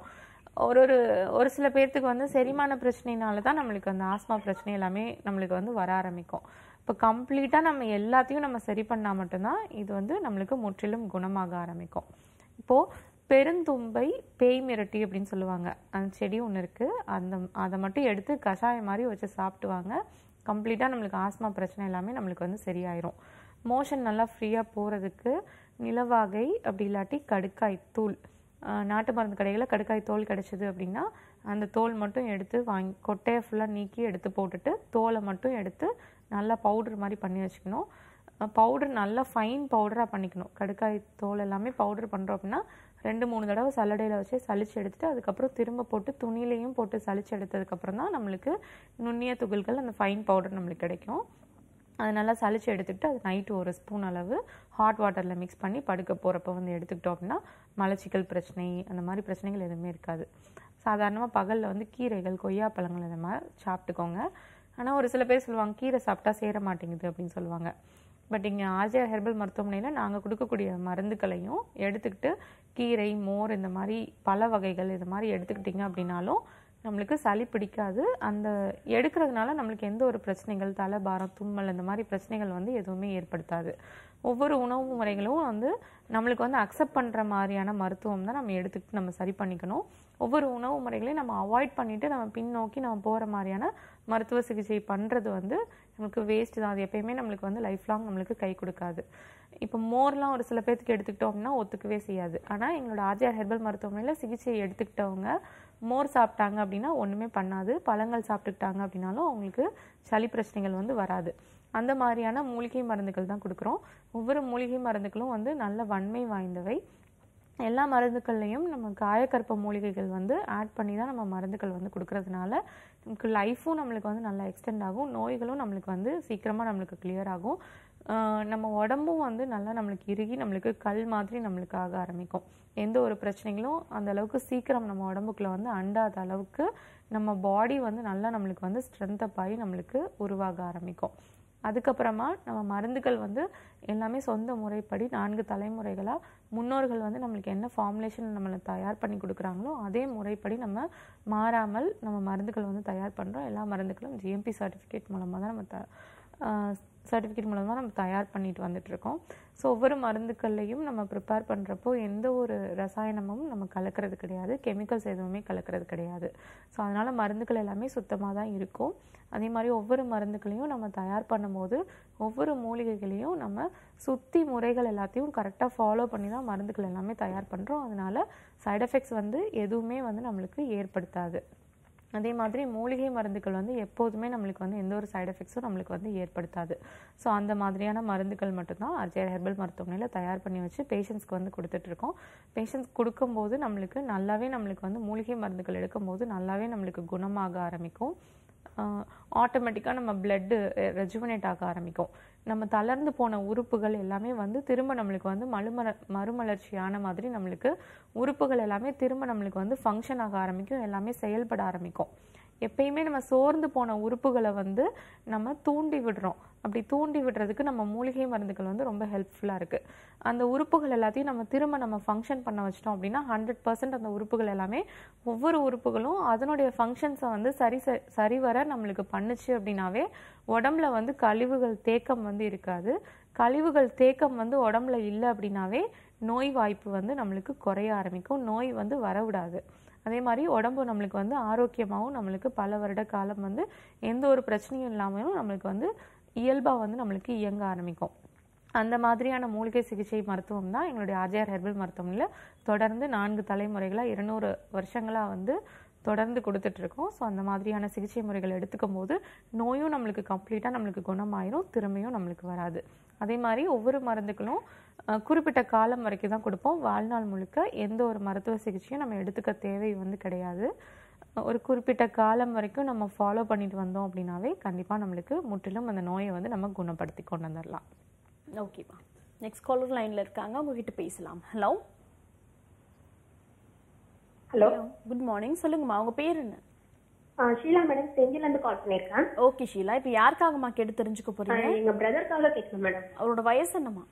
ஒரு சில பேர்த்துக்கு வந்து செரிமான பிரச்சனைனால தான் நம்மளுக்கு அந்த ஆஸ்மா பிரச்சனை எல்லாமே நம்மளுக்கு வந்து வர ஆரம்பிக்கும். இப்போ கம்ப்ளீட்டா நம்ம எல்லாத்தையும் நம்ம சரி பண்ணா மட்டும்தான் இது வந்து நம்மளுக்கு முற்றிலும் குணமாக ஆரம்பிக்கும். இப்போ பெருந்தும்பை பேய் மிரட்டி அப்படின்னு சொல்லுவாங்க. அந்த செடி ஒன்று இருக்கு. அதை மட்டும் எடுத்து கஷாயம் மாதிரி வச்சு சாப்பிட்டுவாங்க. கம்ப்ளீட்டா நம்மளுக்கு ஆஸ்மா பிரச்சனை எல்லாமே நம்மளுக்கு வந்து சரியாயிரும். மோஷன் நல்லா ஃப்ரீயா போறதுக்கு நிலவாகை அப்படி இல்லாட்டி கடுக்காய் தூள், நாட்டு மருந்து கடைகளில் கடுக்காய் தோல் கிடைச்சிது அப்படின்னா அந்த தோல் மட்டும் எடுத்து வாங்கி கொட்டையை ஃபுல்லாக நீக்கி எடுத்து போட்டுட்டு தோலை மட்டும் எடுத்து நல்லா பவுடர் மாதிரி பண்ணி வச்சுக்கணும். பவுடர் நல்லா ஃபைன் பவுடராக பண்ணிக்கணும். கடுக்காய் தோல் எல்லாமே பவுடர் பண்ணுறோம் அப்படின்னா 2-3 தடவை சல்லடையில் வச்சு சளிச்சு எடுத்துட்டு அதுக்கப்புறம் திரும்ப போட்டு துணிலையும் போட்டு சளிச்சு எடுத்ததுக்கப்புறம் தான் நம்மளுக்கு நுண்ணிய துகள்கள் அந்த ஃபைன் பவுடர் நம்மளுக்கு கிடைக்கும். அது நல்லா சளிச்சு எடுத்துக்கிட்டு அது நைட்டு 1 ஸ்பூன் அளவு ஹாட் வாட்டரில் மிக்ஸ் பண்ணி படுக்க போகிறப்ப வந்து எடுத்துக்கிட்டோம் அப்படின்னா மலச்சிக்கல் பிரச்சனை அந்த மாதிரி பிரச்சனைகள் எதுவுமே இருக்காது. சாதாரணமாக பகலில் வந்து கீரைகள், கொய்யாப்பழங்கள் இந்த மாதிரி சாப்பிட்டுக்கோங்க. ஆனால் ஒரு சில பேர் சொல்லுவாங்க கீரை சாப்பிட்டா சேர மாட்டேங்குது அப்படின்னு சொல்லுவாங்க. பட் இங்கே ஆர்ஜிஆர் ஹெர்பல் மருத்துவமனையில் நாங்கள் கொடுக்கக்கூடிய மருந்துகளையும் எடுத்துக்கிட்டு கீரை, மோர் இந்த மாதிரி பல வகைகள் இது மாதிரி எடுத்துக்கிட்டிங்க அப்படின்னாலும் நம்மளுக்கு சளி பிடிக்காது. அந்த எடுக்கிறதுனால நம்மளுக்கு எந்த ஒரு பிரச்சனைகள், தலைபாரம், தும்மல் இந்த மாதிரி பிரச்சனைகள் வந்து எதுவுமே ஏற்படுத்தாது. ஒவ்வொரு உணவு முறைகளும் வந்து நம்மளுக்கு வந்து அக்செப்ட் பண்ணுற மாதிரியான மருத்துவம் தான் நம்ம எடுத்துக்கிட்டு நம்ம சரி பண்ணிக்கணும். ஒவ்வொரு உணவு முறைகளையும் நம்ம அவாய்ட் பண்ணிவிட்டு நம்ம பின்னோக்கி நம்ம போகிற மாதிரியான மருத்துவ சிகிச்சை பண்ணுறது வந்து நமக்கு வேஸ்ட் தான். அது எப்பயுமே நம்மளுக்கு வந்து லைஃப் லாங் நம்மளுக்கு கை கொடுக்காது. இப்போ மோர்லாம் ஒரு சில பேர்த்துக்கு எடுத்துக்கிட்டோம் அப்படின்னா ஒத்துக்கவே செய்யாது. ஆனால் எங்களோட ஆர்ஜிஆர் ஹெர்பல் மருத்துவமனையில் சிகிச்சை எடுத்துக்கிட்டவங்க மோர் சாப்பிட்டாங்க அப்படின்னா ஒன்றுமே பண்ணாது. பழங்கள் சாப்பிட்டுக்கிட்டாங்க அப்படின்னாலும் அவங்களுக்கு சளி பிரச்சனைகள் வந்து வராது. அந்த மாதிரியான மூலிகை மருந்துகள் தான் கொடுக்குறோம். ஒவ்வொரு மூலிகை மருந்துகளும் வந்து நல்ல வன்மை வாய்ந்தவை. எல்லா மருந்துக்கள்லையும் நம்ம காயக்கற்ப மூலிகைகள் வந்து ஆட் பண்ணி தான் நம்ம மருந்துகள் வந்து கொடுக்கறதுனால நமக்கு லைஃப்பும் நம்மளுக்கு வந்து நல்லா எக்ஸ்டெண்ட் ஆகும், நோய்களும் நம்மளுக்கு வந்து சீக்கிரமாக நம்மளுக்கு கிளியர் ஆகும், நம்ம உடம்பும் வந்து நல்லா நம்மளுக்கு இறுகி நம்மளுக்கு கல் மாதிரி நம்மளுக்கு ஆக ஆரம்பிக்கும். எந்த ஒரு பிரச்சனைகளும் அந்த அளவுக்கு சீக்கிரம் நம்ம உடம்புக்குள்ள வந்து அண்டாத அளவுக்கு நம்ம பாடி வந்து நல்லா நம்மளுக்கு வந்து ஸ்ட்ரென்த்தப் ஆகி நம்மளுக்கு உருவாக ஆரம்பிக்கும். அதுக்கப்புறமா நம்ம மருந்துகள் வந்து எல்லாமே சொந்த முறைப்படி 4 தலைமுறைகளாக முன்னோர்கள் வந்து நம்மளுக்கு என்ன ஃபார்முலேஷன் நம்மளை தயார் பண்ணி கொடுக்குறாங்களோ அதே முறைப்படி நம்ம மாறாமல் நம்ம மருந்துகள் வந்து தயார் பண்ணுறோம். எல்லா மருந்துகளும் ஜிஎம்பி சர்டிஃபிகேட் மூலமாக தான் நம்ம தயார் பண்ணிட்டு வந்துட்டுருக்கோம். ஸோ ஒவ்வொரு மருந்துக்கள்லையும் நம்ம ப்ரிப்பேர் பண்ணுறப்போ எந்த ஒரு ரசாயனமும் நம்ம கலக்கிறது கிடையாது, கெமிக்கல்ஸ் எதுவுமே கலக்கிறது கிடையாது. ஸோ அதனால் மருந்துகள் எல்லாமே சுத்தமாக தான் இருக்கும். அதே மாதிரி ஒவ்வொரு மருந்துகளையும் நம்ம தயார் பண்ணும்போது ஒவ்வொரு மூலிகைகளையும் நம்ம சுத்தி முறைகள் எல்லாத்தையும் கரெக்டாக ஃபாலோ பண்ணி தான் மருந்துகள் எல்லாமே தயார் பண்ணுறோம். அதனால சைட் எஃபெக்ட்ஸ் வந்து எதுவுமே வந்து நம்மளுக்கு ஏற்படுத்தாது. அதே மாதிரி மூலிகை மருந்துகள் வந்து எப்போதுமே நம்மளுக்கு வந்து எந்த ஒரு சைடு எஃபெக்ட்ஸும் நம்மளுக்கு வந்து ஏற்படுத்தாது. ஸோ அந்த மாதிரியான மருந்துகள் மட்டும்தான் ஆர்ஜிஆர் ஹெர்பல் மருத்துவமனையில் தயார் பண்ணி வச்சு பேஷண்ட்ஸ்க்கு வந்து கொடுத்துட்ருக்கோம். பேஷண்ட்ஸ் கொடுக்கும்போது நம்மளுக்கு வந்து மூலிகை மருந்துகள் எடுக்கும்போது நல்லாவே நம்மளுக்கு குணமாக ஆரம்பிக்கும். ஆட்டோமேட்டிக்காக நம்ம பிளட்டு ரெஜுவனேட் ஆக ஆரம்பிக்கும். நம்ம தளர்ந்து போன உறுப்புகள் எல்லாமே வந்து திரும்ப நம்மளுக்கு வந்து மறுமலர்ச்சியான மாதிரி நம்மளுக்கு உறுப்புகள் எல்லாமே திரும்ப நம்மளுக்கு வந்து ஃபங்க்ஷன் ஆக ஆரம்பிக்கும், எல்லாமே செயல்பட ஆரம்பிக்கும். எப்பயுமே நம்ம சோர்ந்து போன உறுப்புகளை வந்து நம்ம தூண்டி விடுறோம். அப்படி தூண்டி விடுறதுக்கு நம்ம மூலிகை மருந்துகள் வந்து ரொம்ப ஹெல்ப்ஃபுல்லாக இருக்குது. அந்த உறுப்புகள் எல்லாத்தையும் நம்ம ஃபங்க்ஷன் பண்ண வச்சிட்டோம் அப்படின்னா 100% அந்த உறுப்புகள் எல்லாமே ஒவ்வொரு உறுப்புகளும் அதனுடைய ஃபங்க்ஷன்ஸை வந்து சரிவர நம்மளுக்கு பண்ணுச்சு அப்படின்னாவே உடம்புல வந்து கழிவுகள் தேக்கம் வந்து இருக்காது. கழிவுகள் தேக்கம் வந்து உடம்புல இல்லை அப்படின்னாவே நோய் வாய்ப்பு வந்து நம்மளுக்கு குறைய ஆரம்பிக்கும், நோய் வந்து வரவிடாது. அதே மாதிரி உடம்பு நம்மளுக்கு வந்து ஆரோக்கியமாகவும் நம்மளுக்கு பல வருட காலம் வந்து எந்த ஒரு பிரச்சனையும் இல்லாமலும் நம்மளுக்கு வந்து இயல்பாக வந்து நம்மளுக்கு இயங்க ஆரம்பிக்கும். அந்த மாதிரியான மூலிகை சிகிச்சை மருத்துவம் தான் எங்களுடைய ஆர்ஜிஆர் ஹெர்பல் மருத்துவமனையில் தொடர்ந்து 4 தலைமுறைகளாக 200 வருஷங்களாக வந்து தொடர்ந்து கொடுத்துட்ருக்கோம். ஸோ அந்த மாதிரியான சிகிச்சை முறைகள் எடுத்துக்கும் போது நோயும் நம்மளுக்கு கம்ப்ளீட்டாக நம்மளுக்கு குணமாயிரும், திரும்பியும் நம்மளுக்கு வராது. அதே மாதிரி ஒவ்வொரு மருந்துகளும் குறிப்பிட்ட காலம் வரைக்கும் தான் கொடுப்போம். வாழ்நாள் முழுக்க எந்த ஒரு மருத்துவ சிகிச்சையும் நம்ம எடுத்துக்க தேவை வந்து கிடையாது. ஒரு குறிப்பிட்ட காலம் வரைக்கும் நம்ம ஃபாலோ பண்ணிட்டு வந்தோம் அப்படின்னாவே கண்டிப்பாக நம்மளுக்கு முற்றிலும் அந்த நோயை வந்து நம்ம குணப்படுத்தி கொண்டு வந்துடலாம். ஓகேப்பா, நெக்ஸ்ட் காலர் லைனில் இருக்காங்க, உங்ககிட்ட பேசலாம். Hello hello, good morning. சொல்லுங்கம்மா, உங்க பேர் என்ன? ஷீலா மேடம், செஞ்சிலேருந்து கால் பண்ணியிருக்கேன். ஓகே ஷீலா, இப்போ யாருக்காகம்மா கேட்டு தெரிஞ்சுக்க போறீங்க? எங்க பிரதருக்காக கேட்கணும் மேடம். அவரோட வயசு என்னம்மா?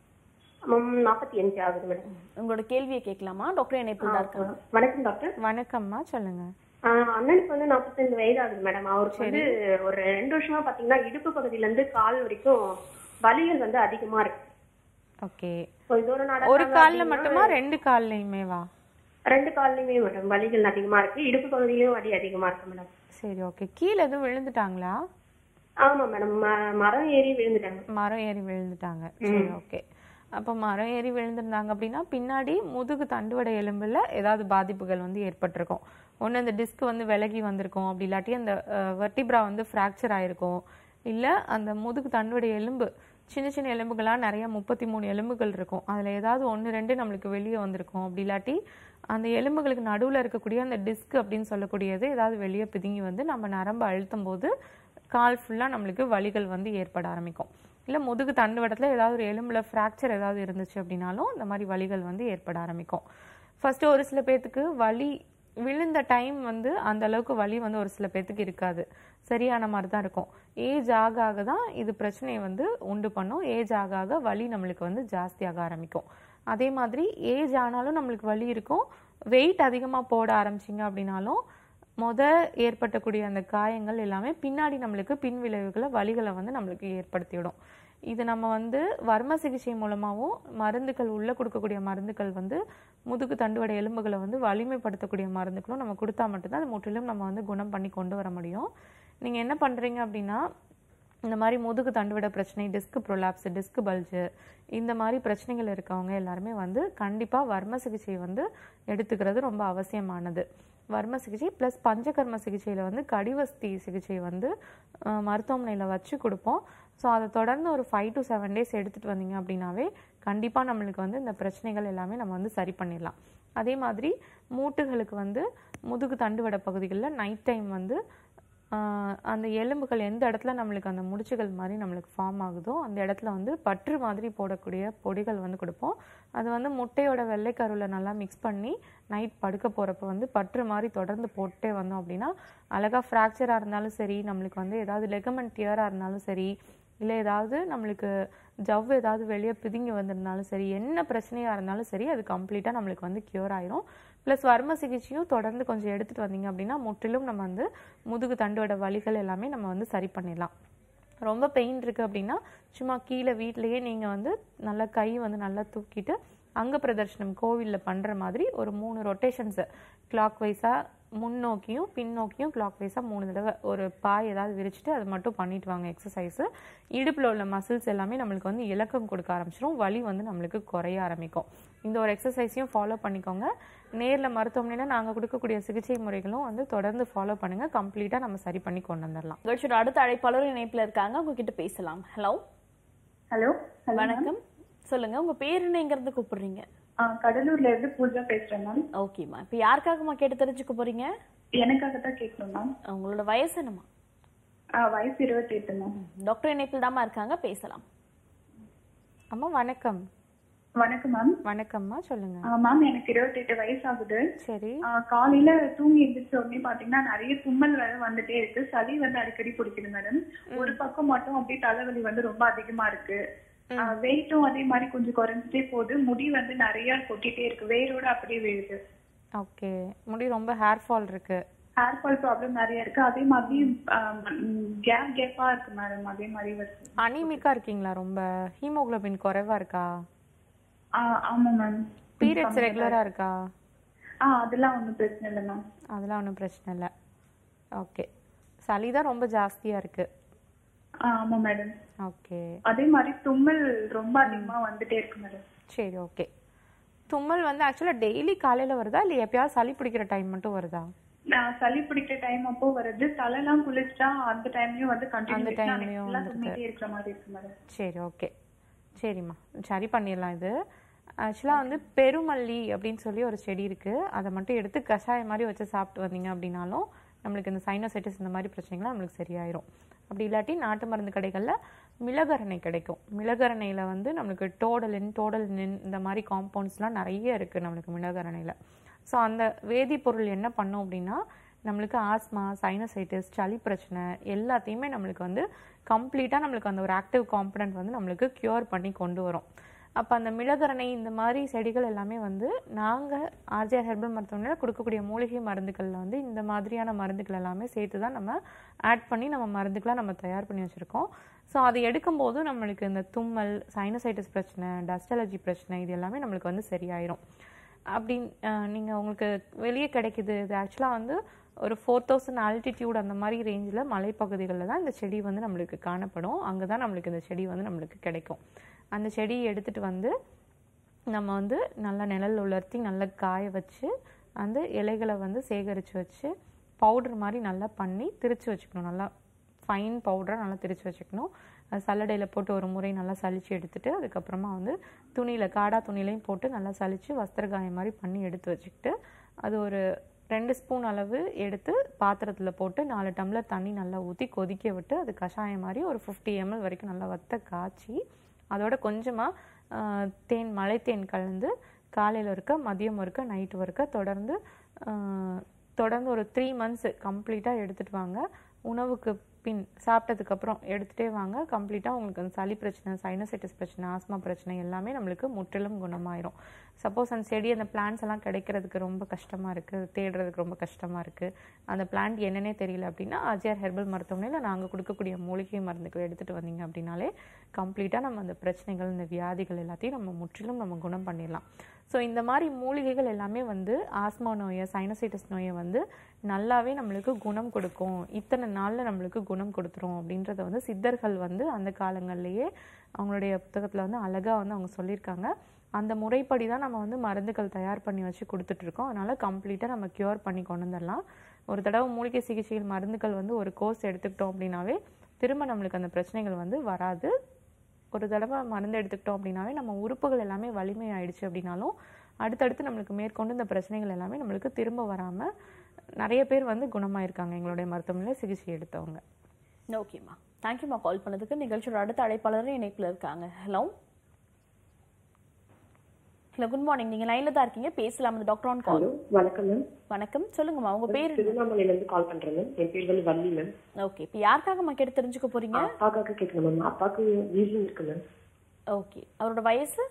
45 ஆகுது மேடம். உங்களோட கேள்வியை கேட்கலாமா? டாக்டர் என்ன எப்படி இருக்காங்க? வணக்கம் டாக்டர். வணக்கம்மா, சொல்லுங்க. அண்ணனுக்கு வந்து 45 வயது ஆகுது மேடம். அவருக்கு வந்து ஒரு 2 வருஷமா பாத்தீங்கன்னா இடுப்பு பகுதியில இருந்து கால் வரைக்கும் வலிகள் வந்து அதிகமா இருக்கு. ஓகே, ஒரு கால்ல மட்டுமா 2 கால்லயுமே வா? 2 கால்லயுமே மேடம் வலிகள் அதிகமா இருக்கு, இடுப்பு பகுதியிலயும் வலி அதிகமா இருக்கு மேடம். சரி, ஓகே. கீழே எதுவும் விழுந்துட்டாங்களா? ஆமா மேடம், மரம் ஏறி விழுந்துட்டாங்க. மரம் ஏறி விழுந்துட்டாங்க. சரி, ஓகே. அப்போ மரம் ஏறி விழுந்திருந்தாங்க அப்படின்னா பின்னாடி முதுகு தண்டுவடை எலும்புல ஏதாவது பாதிப்புகள் வந்து ஏற்பட்டிருக்கும். ஒன்று அந்த டிஸ்க் வந்து விலகி வந்திருக்கும், அப்படி இல்லாட்டி அந்த வெர்டிப்ரா வந்து ஃப்ராக்சர் ஆயிருக்கும், இல்லை அந்த முதுகு தண்டுவடை எலும்பு சின்ன சின்ன எலும்புகளாக நிறைய 33 எலும்புகள் இருக்கும், அதில் ஏதாவது 1-2 நம்மளுக்கு வெளியே வந்திருக்கும். அப்படி இல்லாட்டி அந்த எலும்புகளுக்கு நடுவில் இருக்கக்கூடிய அந்த டிஸ்க் அப்படின்னு சொல்லக்கூடியது ஏதாவது வெளியே பிதுங்கி வந்து நம்ம நரம்பு அழுத்தும் போது கால் ஃபுல்லாக நம்மளுக்கு வலிகள் வந்து ஏற்பட ஆரம்பிக்கும். இல்லை முதுகு தண்டுவடத்தில் ஏதாவது ஒரு எலும்பில் ஃப்ராக்சர் ஏதாவது இருந்துச்சு அப்படின்னாலும் இந்த மாதிரி வலிகள் வந்து ஏற்பட ஆரம்பிக்கும். ஃபஸ்ட்டு ஒரு சில பேர்த்துக்கு வலி விழுந்த டைம் வந்து அந்த அளவுக்கு வலி வந்து ஒரு சில பேர்த்துக்கு இருக்காது, சரியான மாதிரி தான் இருக்கும். ஏஜ் ஆக ஆக தான் இது பிரச்சனையை வந்து உண்டு பண்ணும். ஏஜ் ஆக ஆக வலி நம்மளுக்கு வந்து ஜாஸ்தியாக ஆரம்பிக்கும். அதே மாதிரி ஏஜ் ஆனாலும் நம்மளுக்கு வலி இருக்கும். வெயிட் அதிகமாக போட ஆரம்பிச்சிங்க அப்படின்னாலும் ஏற்பட்டக்கூடிய அந்த காயங்கள் எல்லாமே பின்னாடி நம்மளுக்கு பின் விளைவுகளை வலிகளை வந்து நம்மளுக்கு ஏற்படுத்திவிடும். இது நம்ம வந்து வர்ம சிகிச்சை மூலமாகவும் மருந்துகள் உள்ள கொடுக்கக்கூடிய மருந்துகள் வந்து முதுகு தண்டுவடை எலும்புகளை வந்து வலிமைப்படுத்தக்கூடிய மருந்துகளும் நம்ம கொடுத்தா மட்டும்தான் அது முற்றிலும் நம்ம வந்து குணம் பண்ணி கொண்டு வர முடியும். நீங்கள் என்ன பண்ணுறீங்க அப்படின்னா, இந்த மாதிரி முதுகு தண்டுவடை பிரச்சனை, டிஸ்க் ப்ரொலாப்ஸ், டிஸ்க் பல்ஜு, இந்த மாதிரி பிரச்சனைகள் இருக்கவங்க எல்லாருமே வந்து கண்டிப்பாக வர்ம சிகிச்சை வந்து எடுத்துக்கிறது ரொம்ப அவசியமானது. வர்ம சிகிச்சை ப்ளஸ் பஞ்சகர்ம சிகிச்சையில் வந்து கடிவஸ்தி சிகிச்சை வந்து மருத்துவமனையில் வச்சு கொடுப்போம். ஸோ அதை தொடர்ந்து ஒரு 5 to 7 days எடுத்துகிட்டு வந்தீங்க அப்படின்னாவே கண்டிப்பாக நம்மளுக்கு வந்து இந்த பிரச்சனைகள் எல்லாமே நம்ம வந்து சரி பண்ணிடலாம். அதே மாதிரி மூட்டுகளுக்கு வந்து முதுகு தண்டுவட பகுதிகளில் நைட் டைம் வந்து அந்த எலும்புகள் எந்த இடத்துல நம்மளுக்கு அந்த முடிச்சுகள் மாதிரி நம்மளுக்கு ஃபார்ம் ஆகுதோ அந்த இடத்துல வந்து பற்று மாதிரி போடக்கூடிய பொடிகள் வந்து கொடுப்போம். அது வந்து முட்டையோட வெள்ளைக்கருவில் நல்லா மிக்ஸ் பண்ணி நைட் படுக்க போகிறப்ப வந்து பற்று மாதிரி தொடர்ந்து போட்டே வந்தோம் அப்படின்னா அழகாக ஃப்ராக்சராக இருந்தாலும் சரி, நம்மளுக்கு வந்து ஏதாவது லெகமெண்ட் டியராக இருந்தாலும் சரி, இல்லை ஏதாவது நம்மளுக்கு ஜவ் ஏதாவது வெளியே பிதுங்கி வந்திருந்தாலும் சரி, என்ன பிரச்சனையாக இருந்தாலும் சரி, அது கம்ப்ளீட்டாக நம்மளுக்கு வந்து க்யூர் ஆயிரும். ப்ளஸ் வர்ம சிகிச்சையும் தொடர்ந்து கொஞ்சம் எடுத்துகிட்டு வந்தீங்க அப்படின்னா முற்றிலும் நம்ம வந்து முதுகு தண்டோட வலிகள் எல்லாமே நம்ம வந்து சரி பண்ணிடலாம். ரொம்ப பெயின் இருக்குது அப்படின்னா சும்மா கீழே வீட்டிலையே நீங்கள் வந்து நல்லா கை வந்து நல்லா தூக்கிட்டு அங்க பிரதர்ஷனம் கோவிலில் பண்ணுற மாதிரி ஒரு 3 ரொட்டேஷன்ஸு கிளாக் வைஸாக முன்னோக்கியும் பின்னோக்கியும் கிளாக் வைஸாக 3 தடவை ஒரு பாய் ஏதாவது விரிச்சிட்டு அது மட்டும் பண்ணிட்டு வாங்க எக்ஸசைஸு. இடுப்பில் உள்ள மசில்ஸ் எல்லாமே நம்மளுக்கு வந்து இலக்கம் கொடுக்க ஆரம்பிச்சிடும், வலி வந்து நம்மளுக்கு குறைய ஆரம்பிக்கும். இந்த ஒரு எக்ஸசைஸையும் ஃபாலோ பண்ணிக்கோங்க. நேரில் மருத்துவமனையில் நாங்கள் கொடுக்கக்கூடிய சிகிச்சை முறைகளும் வந்து தொடர்ந்து ஃபாலோ பண்ணுங்கள். கம்ப்ளீட்டாக நம்ம சரி பண்ணி கொண்டு வந்துடலாம். அடுத்த அழைப்பாளர் இணைப்பில் இருக்காங்க, உங்ககிட்ட பேசலாம். ஹலோ ஹலோ வணக்கம், சொல்லுங்க உங்க பேர் என்ன, எங்க இருந்து கூப்பிடுறீங்க? கடலூர்ல இருந்து பூஜா பேசுறேன் மேம். ஓகேமா, இப்போ யாருக்காகமா கேட்டு தெரிஞ்சுக்க போறீங்க? எனக்காக தான் கேட்கணும் மேம். உங்களோட வயசு என்னமா? வயசு 28 மேம். டாக்டர் இணைப்பில் தாமா இருக்காங்க, பேசலாம். அம்மா வணக்கம். வணக்கம் மேம். வணக்கம்மா, சொல்லுங்க. மேம் எனக்கு 28 வயசு ஆகுது. சரி. காலையில தூங்கி எழுந்திரிச்ச உடனே பாத்தீங்கன்னா நிறைய தும்மல் வேற வந்துட்டே இருக்கு, சளி வந்து அடிக்கடி பிடிக்குது மேடம். ஒரு பக்கம் மட்டும் அப்படியே தலைவலி வந்து ரொம்ப அதிகமா இருக்கு. வெயிட்டும் அதே மாதிரி கொஞ்சம் குறைஞ்சிட்டே போகுது, முடி வந்து நிறைய கொட்டிட்டே இருக்கு, வேரோட அப்படியே விழுது. ஓகே, முடி ரொம்ப ஹேர் ஃபால் இருக்கு. ஹேர் ஃபால் ப்ராப்ளம் நிறைய இருக்கு, அதே மாதிரி கேப்பா இருக்கு மேடம். அதே மாதிரி வருது. அனீமிக்கா இருக்கீங்களா? ரொம்ப ஹீமோகுளோபின் குறைவா இருக்கா? ஆமா மேம். பீரியட்ஸ் ரெகுலரா இருக்கா? அதெல்லாம் ஒன்றும் பிரச்சனை இல்லை மேம். அதெல்லாம் ஒன்றும் பிரச்சனை இல்லை. ஓகே, சளி தான் ரொம்ப ஜாஸ்தியா இருக்கு. ஆமா மேடம். ஓகே, அதே மாதிரி தும்மல் ரொம்ப அதிகமா வந்துட்டே இருக்கு மேடம். சரி, ஓகே. தும்மல் வந்து ஆக்சுவலா டெய்லி காலையில வருதா இல்ல எப்பயாவது சளி பிடிக்கிற டைம் மட்டும் வருதா? சளி பிடிக்கிற டைம் அப்போ வருது, தலைலாம் குளிச்சா அந்த டைம்லயும் வந்து கண்டினியூஸா தும்மிட்டே இருக்கிற மாதிரி இருக்கு மேடம். சரி, ஓகே, சரிம்மா, சரி பண்ணிடலாம். இது ஆக்சுவலாக வந்து பெருமல்லி அப்படின்னு சொல்லி ஒரு செடி இருக்குது, அதை மட்டும் எடுத்து கஷாயம் மாதிரி வச்சு சாப்பிட்டு வந்தீங்க அப்படின்னாலும் நம்மளுக்கு இந்த சைனசைட்டிஸ் இந்த மாதிரி பிரச்சனைகள்லாம் நம்மளுக்கு சரியாயிரும். அப்படி இல்லாட்டி நாட்டு மருந்து கடைகளில் மிளகரணை கிடைக்கும். மிளகரணையில் வந்து நம்மளுக்கு டோடலின் இந்த மாதிரி காம்பவுண்ட்ஸ்லாம் நிறைய இருக்குது நம்மளுக்கு மிளகரணையில். ஸோ அந்த வேதிப்பொருள் என்ன பண்ணும் அப்படின்னா நம்மளுக்கு ஆஸ்மா, சைனசைட்டிஸ், சளி பிரச்சனை எல்லாத்தையுமே நம்மளுக்கு வந்து கம்ப்ளீட்டாக நம்மளுக்கு அந்த ஒரு ஆக்டிவ் காம்பனன்ட் வந்து நம்மளுக்கு க்யூர் பண்ணி கொண்டு வரும். அப்போ அந்த மிளகரணை இந்த மாதிரி செடிகள் எல்லாமே வந்து நாங்கள் ஆர்ஜிஆர் ஹெர்பல் மருத்துவமனையில் கொடுக்கக்கூடிய மூலிகை மருந்துகளில் வந்து இந்த மாதிரியான மருந்துகள் எல்லாமே சேர்த்து தான் நம்ம ஆட் பண்ணி நம்ம மருந்துக்கெலாம் நம்ம தயார் பண்ணி வச்சுருக்கோம். ஸோ அதை எடுக்கும்போது நம்மளுக்கு இந்த தும்மல், சைனசைட்டிஸ் பிரச்சனை, டஸ்ட் அலர்ஜி பிரச்சனை இது எல்லாமே நம்மளுக்கு வந்து சரியாயிரும். அப்படி நீங்கள் உங்களுக்கு வெளியே கிடைக்குது, இது ஆக்சுவலாக வந்து ஒரு 4000 ஆல்டிடியூட் அந்த மாதிரி ரேஞ்சில் மலைப்பகுதிகளில் தான் இந்த செடி வந்து நம்மளுக்கு காணப்படும். அங்கே தான் நம்மளுக்கு இந்த செடி வந்து நம்மளுக்கு கிடைக்கும். அந்த செடியை எடுத்துகிட்டு வந்து நம்ம வந்து நல்லா நிழல் உலர்த்தி நல்லா காய வச்சு அந்த இலைகளை வந்து சேகரித்து வச்சு பவுடர் மாதிரி நல்லா பண்ணி திரித்து வச்சுக்கணும். நல்லா ஃபைன் பவுடராக நல்லா திரித்து வச்சுக்கணும். அது சல்லடையில் போட்டு ஒரு முறை நல்லா சலித்து எடுத்துகிட்டு அதுக்கப்புறமா வந்து துணியில் காடா துணிலையும் போட்டு நல்லா சலித்து வஸ்திரகாயம் மாதிரி பண்ணி எடுத்து வச்சுக்கிட்டு அது ஒரு 2 ஸ்பூன் அளவு எடுத்து பாத்திரத்தில் போட்டு 4 டம்ளர் தண்ணி நல்லா ஊற்றி கொதிக்க விட்டு அது கஷாயம் மாதிரி ஒரு 50 ml வரைக்கும் நல்லா வத்த காய்ச்சி அதோட கொஞ்சமாக தேன், மலை தேன் கலந்து காலையில் இருக்க, மதியம் இருக்க, நைட்டு இருக்க தொடர்ந்து ஒரு 3 months கம்ப்ளீட்டாக எடுத்துகிட்டு வாங்க. உணவுக்கு பின் சாப்பிட்டதுக்கப்புறம் எடுத்துகிட்டே வாங்க. கம்ப்ளீட்டாக உங்களுக்கு அந்த சளி பிரச்சனை, சைனசைட்டிஸ் பிரச்சனை, ஆஸ்மா பிரச்சனை எல்லாமே நம்மளுக்கு முற்றிலும் குணமாயிரும். சப்போஸ் அந்த செடி, அந்த பிளான்ஸ் எல்லாம் கிடைக்கிறதுக்கு ரொம்ப கஷ்டமாக இருக்குது, தேடுறதுக்கு ரொம்ப கஷ்டமாக இருக்குது, அந்த பிளான்ட் என்னன்னே தெரியல அப்படின்னா ஆர்ஜிஆர் ஹெர்பல் மருத்துவமனையில் நாங்கள் கொடுக்கக்கூடிய மூலிகை மருந்துகள் எடுத்துகிட்டு வந்தீங்க அப்படின்னாலே கம்ப்ளீட்டாக நம்ம அந்த பிரச்சனைகள், இந்த வியாதிகள் எல்லாத்தையும் நம்ம முற்றிலும் நம்ம குணம் பண்ணிடலாம். ஸோ இந்த மாதிரி மூலிகைகள் எல்லாமே வந்து ஆஸ்மா நோயை, சைனசைட்டிஸ் நோயை வந்து நல்லாவே நம்மளுக்கு குணம் கொடுக்கும், இத்தனை நாளில் நம்மளுக்கு குணம் கொடுத்துரும் அப்படின்றத வந்து சித்தர்கள் வந்து அந்த காலங்கள்லேயே அவங்களுடைய புத்தகத்தில் வந்து அழகாக வந்து அவங்க சொல்லியிருக்காங்க. அந்த முறைப்படி தான் நம்ம வந்து மருந்துகள் தயார் பண்ணி வச்சு கொடுத்துட்ருக்கோம். அதனால் கம்ப்ளீட்டாக நம்ம க்யூர் பண்ணி கொண்டு வந்துடலாம். ஒரு தடவை மூலிகை சிகிச்சைகள் மருந்துகள் வந்து ஒரு கோர்ஸ் எடுத்துக்கிட்டோம் அப்படின்னாவே திரும்ப நம்மளுக்கு அந்த பிரச்சனைகள் வந்து வராது. ஒரு தடவை மருந்து எடுத்துக்கிட்டோம் அப்படின்னாவே நம்ம உறுப்புகள் எல்லாமே வலிமை ஆயிடுச்சு அப்படின்னாலும் அடுத்தடுத்து நம்மளுக்கு மேற்கொண்டு இந்த பிரச்சனைகள் எல்லாமே நம்மளுக்கு திரும்ப வராமல் நிறைய பேர் வந்து குணமாயிருக்காங்க எங்களுடைய மருத்துவமனையில் சிகிச்சை எடுத்தவங்க. ஓகேம்மா, தேங்க்யூம்மா கால் பண்ணதுக்கு. நிகழ்ச்சியோட அடுத்த அழைப்பாளரும் இணைப்பில் இருக்காங்க. Hello hello, good morning. நீங்க லைன்ல தான் இருக்கீங்க, பேசலாம். Doctor on call. வணக்கம் மேம். வணக்கம், சொல்லுங்கம்மா. உங்க பேர்? திருவண்ணாமலையில இருந்து கால் பண்றேன் மேம். என் பேர் வந்து வள்ளி மேம். ஓகே, இப்போ யாருக்காகம்மா கேட்டு தெரிஞ்சுக்க போறீங்க? அப்பாக்காக கேட்கணும் மேம். அப்பாவுக்கு வீசிங் இருக்கு மேம். ஓகே, அவரோட வயசு?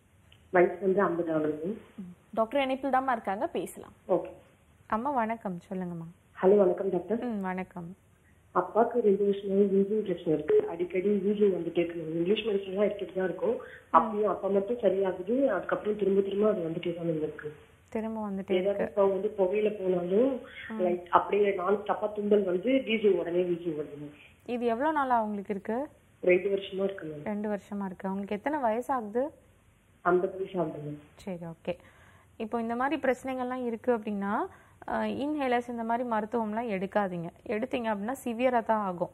வயசு வந்து 50 ஆகுது மேம். டாக்டர் இணைப்பில் தாம்மா இருக்காங்க, பேசலாம். ஓகே அம்மா வணக்கம், சொல்லுங்கம்மா. ஹலோ வணக்கம் டாக்டர். வணக்கம். அப்பாவுக்கு 2 வருஷமாவே வீசிங் பிரச்சனை இருக்கு. அடிக்கடி வீசிங் வந்துட்டே இருக்கு. இங்கிலீஷ் மெடிசன் எல்லாம் எடுத்துட்டு தான் இருக்கும். அப்பயும் அப்பா மட்டும் சரியாகுது, அதுக்கப்புறம் திரும்ப திரும்ப அது வந்துட்டே தான் இருக்கு. திரும்ப வந்துட்டே இருக்கு. இப்போ வந்து புகையில போனாலும் லைக் அப்படியே நான் தப்பா தும்பல் வந்து வீசிங் உடனே வீசிங் வருது. இது எவ்வளவு நாளா உங்களுக்கு இருக்கு? 2 வருஷமா இருக்கு மேம். 2 வருஷமா இருக்கு. உங்களுக்கு எத்தனை வயசு ஆகுது? 50 வயசு ஆகுது மேம். சரி, ஓகே. இப்போ இந்த மாதிரி பிரச்சனைகள்லாம் இருக்கு அப்படின்னா இன்ஹேலர்ஸ் இந்த மாதிரி மருத்துவம்லாம் எடுக்காதீங்க. எடுத்தீங்க அப்படின்னா சிவியராக தான் ஆகும்.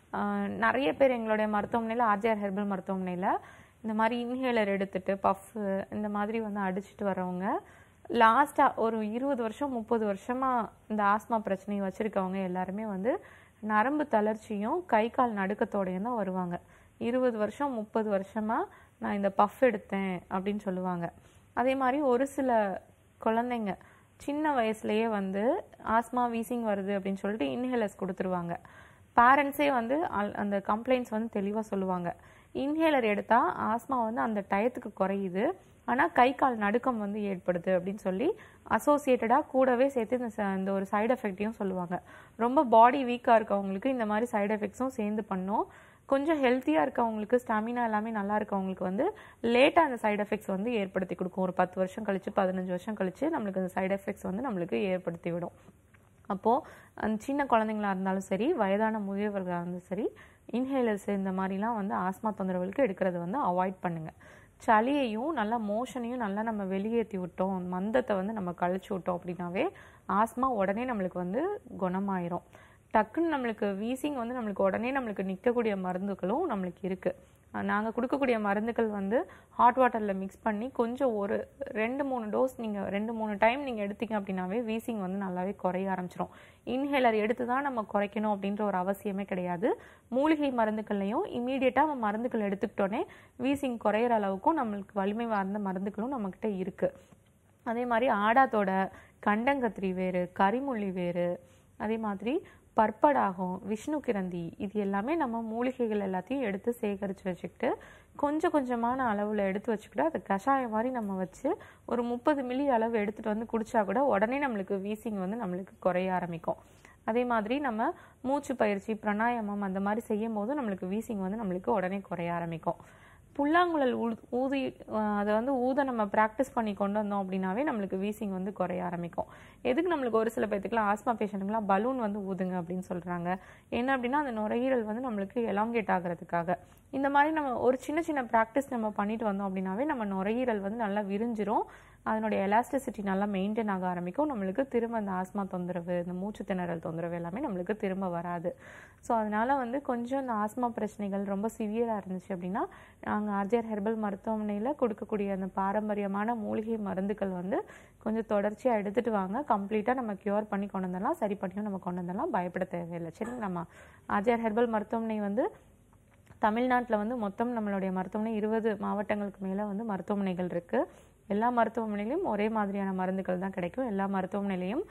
நிறைய பேர் எங்களுடைய மருத்துவமனையில், ஆர்ஜிஆர் ஹெர்பல் மருத்துவமனையில் இந்த மாதிரி இன்ஹேலர் எடுத்துட்டு பஃப் இந்த மாதிரி வந்து அடிச்சுட்டு வரவங்க லாஸ்ட்டாக ஒரு 20 வருஷம் 30 வருஷமாக இந்த ஆஸ்மா பிரச்சனையை வச்சுருக்கவங்க எல்லாருமே வந்து நரம்பு தளர்ச்சியும் கை கால் நடுக்கத்தோடையும் தான் வருவாங்க. 20 வருஷம் 30 வருஷமாக நான் இந்த பஃப் எடுத்தேன் அப்படின்னு சொல்லுவாங்க. அதே மாதிரி ஒரு சில குழந்தைங்க சின்ன வயசுலேயே வந்து ஆஸ்மா வீசிங் வருது அப்படின்னு சொல்லிட்டு இன்ஹேலர்ஸ் கொடுத்துருவாங்க. பேரண்ட்ஸே வந்து அந்த கம்ப்ளைண்ட்ஸ் வந்து தெளிவாக சொல்லுவாங்க. இன்ஹேலர் எடுத்தால் ஆஸ்மா வந்து அந்த டயத்துக்கு குறையுது, ஆனால் கை கால் நடுக்கம் வந்து ஏற்படுது அப்படின்னு சொல்லி அசோசியேட்டடாக கூடவே சேர்த்து இந்த ஒரு சைடு எஃபெக்டையும் சொல்லுவாங்க. ரொம்ப பாடி வீக்காக இருக்கவங்களுக்கு இந்த மாதிரி சைடு எஃபெக்ட்ஸும் சேர்ந்து பண்ணும். கொஞ்சம் ஹெல்த்தியாக இருக்கவங்களுக்கு, ஸ்டாமினா எல்லாமே நல்லா இருக்கவங்களுக்கு வந்து லேட்டாக அந்த சைடு எஃபெக்ட்ஸ் வந்து ஏற்படுத்தி கொடுக்கும். ஒரு 10 வருஷம் கழிச்சு 15 வருஷம் கழிச்சு நம்மளுக்கு அந்த சைடு எஃபெக்ட்ஸ் வந்து நம்மளுக்கு ஏற்படுத்தி விடும். அப்போது அந்த சின்ன குழந்தைங்களா இருந்தாலும் சரி, வயதான முதியவர்களாக இருந்தாலும் சரி, இன்ஹேலர்ஸ் இந்த மாதிரிலாம் வந்து ஆஸ்மா தொந்தரவுகளுக்கு எடுக்கிறத வந்து அவாய்ட் பண்ணுங்கள். சளியையும் நல்லா மோஷனையும் நல்லா நம்ம வெளியேற்றி விட்டோம், மந்தத்தை வந்து நம்ம கழிச்சு விட்டோம் அப்படின்னாவே ஆஸ்மா உடனே நம்மளுக்கு வந்து குணமாயிரும். டக்குன்னு நம்மளுக்கு வீசிங் வந்து நம்மளுக்கு உடனே நம்மளுக்கு நிற்கக்கூடிய மருந்துகளும் நம்மளுக்கு இருக்குது. நாங்கள் கொடுக்கக்கூடிய மருந்துகள் வந்து ஹாட் வாட்டரில் மிக்ஸ் பண்ணி கொஞ்சம் ஒரு 2-3 டோஸ் நீங்கள் 2-3 டைம் நீங்கள் எடுத்தீங்க அப்படின்னாவே வீசிங் வந்து நல்லாவே குறைய ஆரம்பிச்சிடும். இன்ஹேலர் எடுத்து தான் நம்ம குறைக்கணும் அப்படின்ற ஒரு அவசியமே கிடையாது. மூலிகை மருந்துகள்லையும் இமீடியட்டாக நம்ம மருந்துகள் எடுத்துக்கிட்டோன்னே வீசிங் குறையிற அளவுக்கும் நம்மளுக்கு வலிமை வார்ந்த மருந்துகளும் நம்மக்கிட்ட இருக்குது. அதே மாதிரி ஆடாத்தோட, கண்டங்கத்திரி வேறு, கரிமுள்ளி வேறு, அதே மாதிரி பற்படாகும், விஷ்ணு கிரந்தி, இது எல்லாமே நம்ம மூலிகைகள் எல்லாத்தையும் எடுத்து சேகரித்து வச்சுக்கிட்டு கொஞ்சம் கொஞ்சமான அளவில் எடுத்து வச்சுக்கிட்டு அதை கஷாயம் மாதிரி நம்ம வச்சு ஒரு 30 மில்லி அளவு எடுத்துகிட்டு வந்து குடித்தா கூட உடனே நம்மளுக்கு வீசிங் வந்து நம்மளுக்கு குறைய ஆரம்பிக்கும். அதே மாதிரி நம்ம மூச்சு பயிற்சி, பிராணாயாமம் அந்த மாதிரி செய்யும் போது நம்மளுக்கு வீசிங் வந்து நம்மளுக்கு உடனே குறைய ஆரம்பிக்கும். புல்லாங்குழல் ஊதி அதை வந்து நம்ம ப்ராக்டிஸ் பண்ணி கொண்டு வந்தோம் அப்படின்னாவே நம்மளுக்கு வீசிங் வந்து குறைய ஆரம்பிக்கும். எதுக்கு நம்மளுக்கு ஒரு சில பேத்துக்குலாம் ஆஸ்மா பேஷண்ட்டுங்களாம் பலூன் வந்து ஊதுங்க அப்படின்னு சொல்கிறாங்க. என்ன அப்படின்னா அந்த நுரையீரல் வந்து நம்மளுக்கு எலாங்கேட் ஆகிறதுக்காக. இந்த மாதிரி நம்ம ஒரு சின்ன சின்ன ப்ராக்டிஸ் நம்ம பண்ணிட்டு வந்தோம் அப்படின்னாவே நம்ம நுரையீரல் வந்து நல்லா விரிஞ்சிரும், அதனுடைய எலாஸ்டிசிட்டி நல்லா மெயின்டைன் ஆக ஆரம்பிக்கும். நம்மளுக்கு திரும்ப அந்த ஆஸ்மா தொந்தரவு, இந்த மூச்சு திணறல் தொந்தரவு எல்லாமே நம்மளுக்கு திரும்ப வராது. ஸோ அதனால் வந்து கொஞ்சம் இந்த ஆஸ்மா பிரச்சனைகள் ரொம்ப சிவியராக இருந்துச்சு அப்படின்னா நாங்கள் ஆர்ஜிஆர் ஹெர்பல் மருத்துவமனையில் கொடுக்கக்கூடிய அந்த பாரம்பரியமான மூலிகை மருந்துகள் வந்து கொஞ்சம் தொடர்ச்சியாக எடுத்துகிட்டு வாங்க. கம்ப்ளீட்டாக நம்ம க்யூர் பண்ணி கொண்டு வந்துடலாம், சரி பண்ணியும் நம்ம கொண்டு வந்துடலாம், பயப்பட தேவையில்லை. சரி, நம்ம ஆர்ஜிஆர் ஹெர்பல் மருத்துவமனை வந்து தமிழ்நாட்டில் வந்து மொத்தம் நம்மளுடைய மருத்துவமனை 20 மாவட்டங்களுக்கு மேலே வந்து மருத்துவமனைகள் இருக்குது. எல்லா மருத்துவமனையிலையும் ஒரே மாதிரியான மருந்துகள் தான் கிடைக்கும். எல்லா மருத்துவமனையிலையும்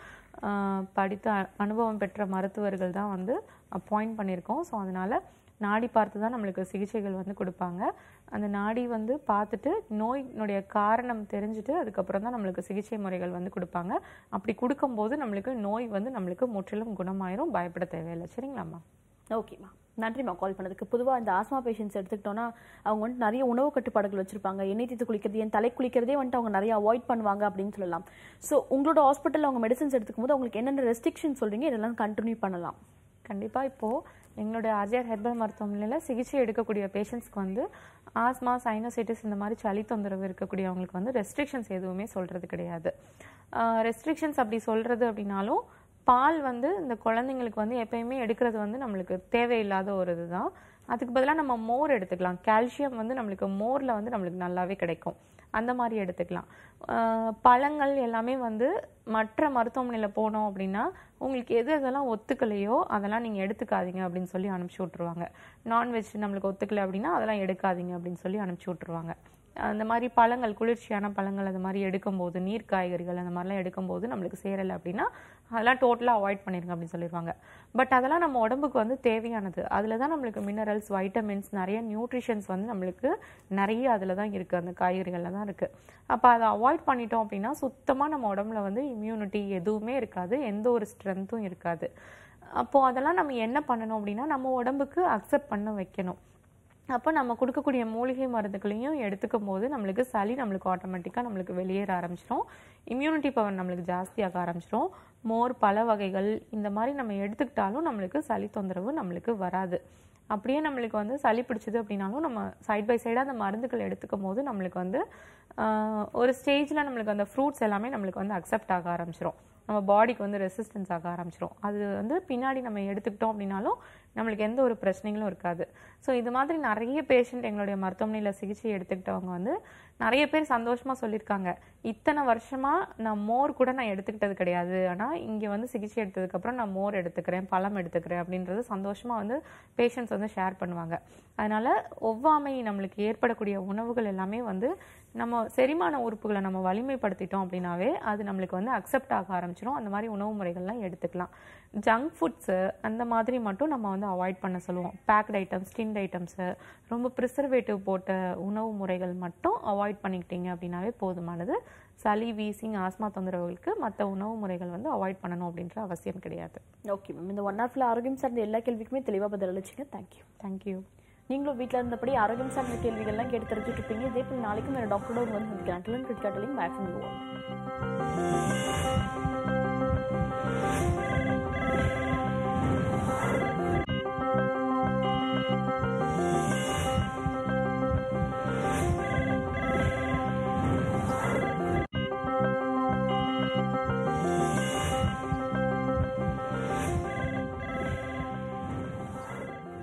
படித்த அனுபவம் பெற்ற மருத்துவர்கள் தான் வந்து அப்பாயிண்ட் பண்ணியிருக்கோம். ஸோ அதனால் நாடி பார்த்து தான் நம்மளுக்கு சிகிச்சைகள் வந்து கொடுப்பாங்க. அந்த நாடி வந்து பார்த்துட்டு நோயினுடைய காரணம் தெரிஞ்சுட்டு அதுக்கப்புறம் தான் நம்மளுக்கு சிகிச்சை முறைகள் வந்து கொடுப்பாங்க. அப்படி கொடுக்கும்போது நம்மளுக்கு நோய் வந்து நம்மளுக்கு முற்றிலும் குணமாயிரும், பயப்பட தேவையில்லை. சரிங்களாம்மா? ஓகேம்மா, நன்றிம்மா கால் பண்ணதுக்கு. பொதுவாக இந்த ஆஸ்மா பேஷண்ட்ஸ் எடுத்துக்கிட்டோன்னா அவங்க வந்துட்டு நிறைய உணவு கட்டுப்பாடுகள் வச்சுருப்பாங்க. எண்ணெய் தேய்த்து குளிக்கிறது, தலை குளிக்கிறதே வந்துட்டு அவங்க நிறைய அவாய்ட் பண்ணுவாங்க அப்படின்னு சொல்லலாம். ஸோ உங்களோட ஹாஸ்பிட்டலில் அவங்க மெடிசன்ஸ் எடுத்துக்கும் போது அவங்களுக்கு என்னென்ன ரெஸ்ட்ரிக்ஷன் சொல்கிறீங்க, இதெல்லாம் கண்டினியூ பண்ணலாம்? கண்டிப்பாக இப்போது எங்களுடைய ஆர்ஜிஆர் ஹெர்பல் மருத்துவமனையில் சிகிச்சை எடுக்கக்கூடிய பேஷண்ட்ஸ்க்கு வந்து ஆஸ்மா, சைனசைட்டிஸ் இந்த மாதிரி சளி தொந்தரவு இருக்கக்கூடியவங்களுக்கு வந்து ரெஸ்ட்ரிக்ஷன்ஸ் எதுவுமே சொல்கிறது கிடையாது. ரெஸ்ட்ரிக்ஷன்ஸ் அப்படி சொல்கிறது அப்படின்னாலும் பால் வந்து இந்த குழந்தைங்களுக்கு வந்து எப்பயுமே எடுக்கிறது வந்து நம்மளுக்கு தேவையில்லாத ஒரு இதுதான். அதுக்கு பதிலாக நம்ம மோர் எடுத்துக்கலாம். கால்சியம் வந்து நம்மளுக்கு மோரில் வந்து நம்மளுக்கு நல்லாவே கிடைக்கும். அந்த மாதிரி எடுத்துக்கலாம். பழங்கள் எல்லாமே வந்து மற்ற மருத்துவமனையில் போனோம் அப்படின்னா உங்களுக்கு எது எதெல்லாம் ஒத்துக்கலையோ அதெல்லாம் நீங்கள் எடுத்துக்காதீங்க அப்படின்னு சொல்லி அனுப்பிச்சி விட்ருவாங்க. நான்வெஜ் நம்மளுக்கு ஒத்துக்கலை அப்படின்னா அதெல்லாம் எடுக்காதீங்க அப்படின்னு சொல்லி அனுப்பிச்சி விட்ருவாங்க. அந்த மாதிரி பழங்கள், குளிர்ச்சியான பழங்கள் அது மாதிரி எடுக்கும்போது, நீர் காய்கறிகள் அந்த மாதிரிலாம் எடுக்கும்போது நம்மளுக்கு சேரலை அப்படின்னா அதெல்லாம் டோட்டலாக அவாய்ட் பண்ணிடுங்க அப்படின்னு சொல்லிடுவாங்க. பட் அதெல்லாம் நம்ம உடம்புக்கு வந்து தேவையானது. அதில் தான் நம்மளுக்கு மினரல்ஸ், வைட்டமின்ஸ், நிறைய நியூட்ரிஷன்ஸ் வந்து நம்மளுக்கு நிறைய அதில் தான் இருக்குது, அந்த காய்கறிகளில் தான் இருக்குது. அப்போ அதை அவாய்ட் பண்ணிட்டோம் அப்படின்னா சுத்தமாக நம்ம உடம்புல வந்து இம்யூனிட்டி எதுவுமே இருக்காது, எந்த ஒரு ஸ்ட்ரென்த்தும் இருக்காது. அப்போது அதெல்லாம் நம்ம என்ன பண்ணணும் அப்படின்னா நம்ம உடம்புக்கு அக்செப்ட் பண்ண வைக்கணும். அப்போ நம்ம கொடுக்கக்கூடிய மூலிகை மருந்துகளையும் எடுத்துக்கும் போது நம்மளுக்கு சளி நம்மளுக்கு ஆட்டோமேட்டிக்காக நம்மளுக்கு வெளியேற ஆரம்பிச்சிடும். இம்யூனிட்டி பவர் நம்மளுக்கு ஜாஸ்தியாக ஆரம்பிச்சிடும். மோர், பல வகைகள் இந்த மாதிரி நம்ம எடுத்துக்கிட்டாலும் நம்மளுக்கு சளி தொந்தரவு நம்மளுக்கு வராது. அப்படியே நம்மளுக்கு வந்து சளி பிடிச்சது அப்படின்னாலும் நம்ம சைட் பை சைடாக அந்த மருந்துகள் எடுத்துக்கும் போது நம்மளுக்கு வந்து ஒரு ஸ்டேஜில் நம்மளுக்கு அந்த ஃப்ரூட்ஸ் எல்லாமே நம்மளுக்கு வந்து அக்செப்ட் ஆக ஆரம்பிச்சிடும். நம்ம பாடிக்கு வந்து ரெசிஸ்டன்ஸ் ஆக ஆரம்பிச்சிடும். அது வந்து பின்னாடி நம்ம எடுத்துக்கிட்டோம் அப்படின்னாலும் நம்மளுக்கு எந்த ஒரு பிரச்சனைகளும் இருக்காது. ஸோ இது மாதிரி நிறைய பேஷண்ட் எங்களுடைய மருத்துவமனையில் சிகிச்சை எடுத்துக்கிட்டவங்க வந்து நிறைய பேர் சந்தோஷமாக சொல்லியிருக்காங்க, இத்தனை வருஷமாக நான் மோர் கூட நான் எடுத்துக்கிட்டது கிடையாது, ஆனால் இங்கே வந்து சிகிச்சை எடுத்ததுக்கப்புறம் நான் மோர் எடுத்துக்கிறேன், பழம் எடுத்துக்கிறேன் அப்படின்றது சந்தோஷமாக வந்து பேஷண்ட்ஸ் வந்து ஷேர் பண்ணுவாங்க. அதனால் ஒவ்வாமை நம்மளுக்கு ஏற்படக்கூடிய உணவுகள் எல்லாமே வந்து நம்ம செரிமான உறுப்புகளை நம்ம வலிமைப்படுத்திட்டோம் அப்படின்னாவே அது நம்மளுக்கு வந்து அக்செப்ட் ஆக ஆரம்பிச்சிடும். அந்த மாதிரி உணவு முறைகள்லாம் எடுத்துக்கலாம். ஜங்க் ஃபுட்ஸு அந்த மாதிரி மட்டும் நம்ம வந்து அவாய்ட் பண்ண சொல்லுவோம். பேக்ட் ஐட்டம்ஸ், டின்ட் ஐட்டம்ஸு, ரொம்ப ப்ரிசர்வேட்டிவ் போட்ட உணவு முறைகள் மட்டும் அவாய்ட் பண்ணிக்கிட்டீங்க அப்படின்னாவே போதுமானது. சளி, வீசிங், ஆஸ்மா தொந்தரவுகளுக்கு மற்ற உணவு முறைகள் வந்து அவாய்ட் பண்ணணும் அப்படின்ற அவசியம் கிடையாது. ஓகே மேம், இந்த 1 hour ஆரோக்கியம் சார்ந்த எல்லா கேள்விக்குமே தெளிவாக பதில் அளிச்சிங்க. தேங்க்யூ. தேங்க்யூ. நீங்களும் வீட்டில் இருந்தபடி ஆரோக்கியம் சார்ந்த கேள்விகள்லாம் கேட்டு தெரிஞ்சுட்டு இருப்பீங்க. இதே போல் நாளைக்கும் வேறு டாக்டரோட வந்து சந்திக்கிறேன்.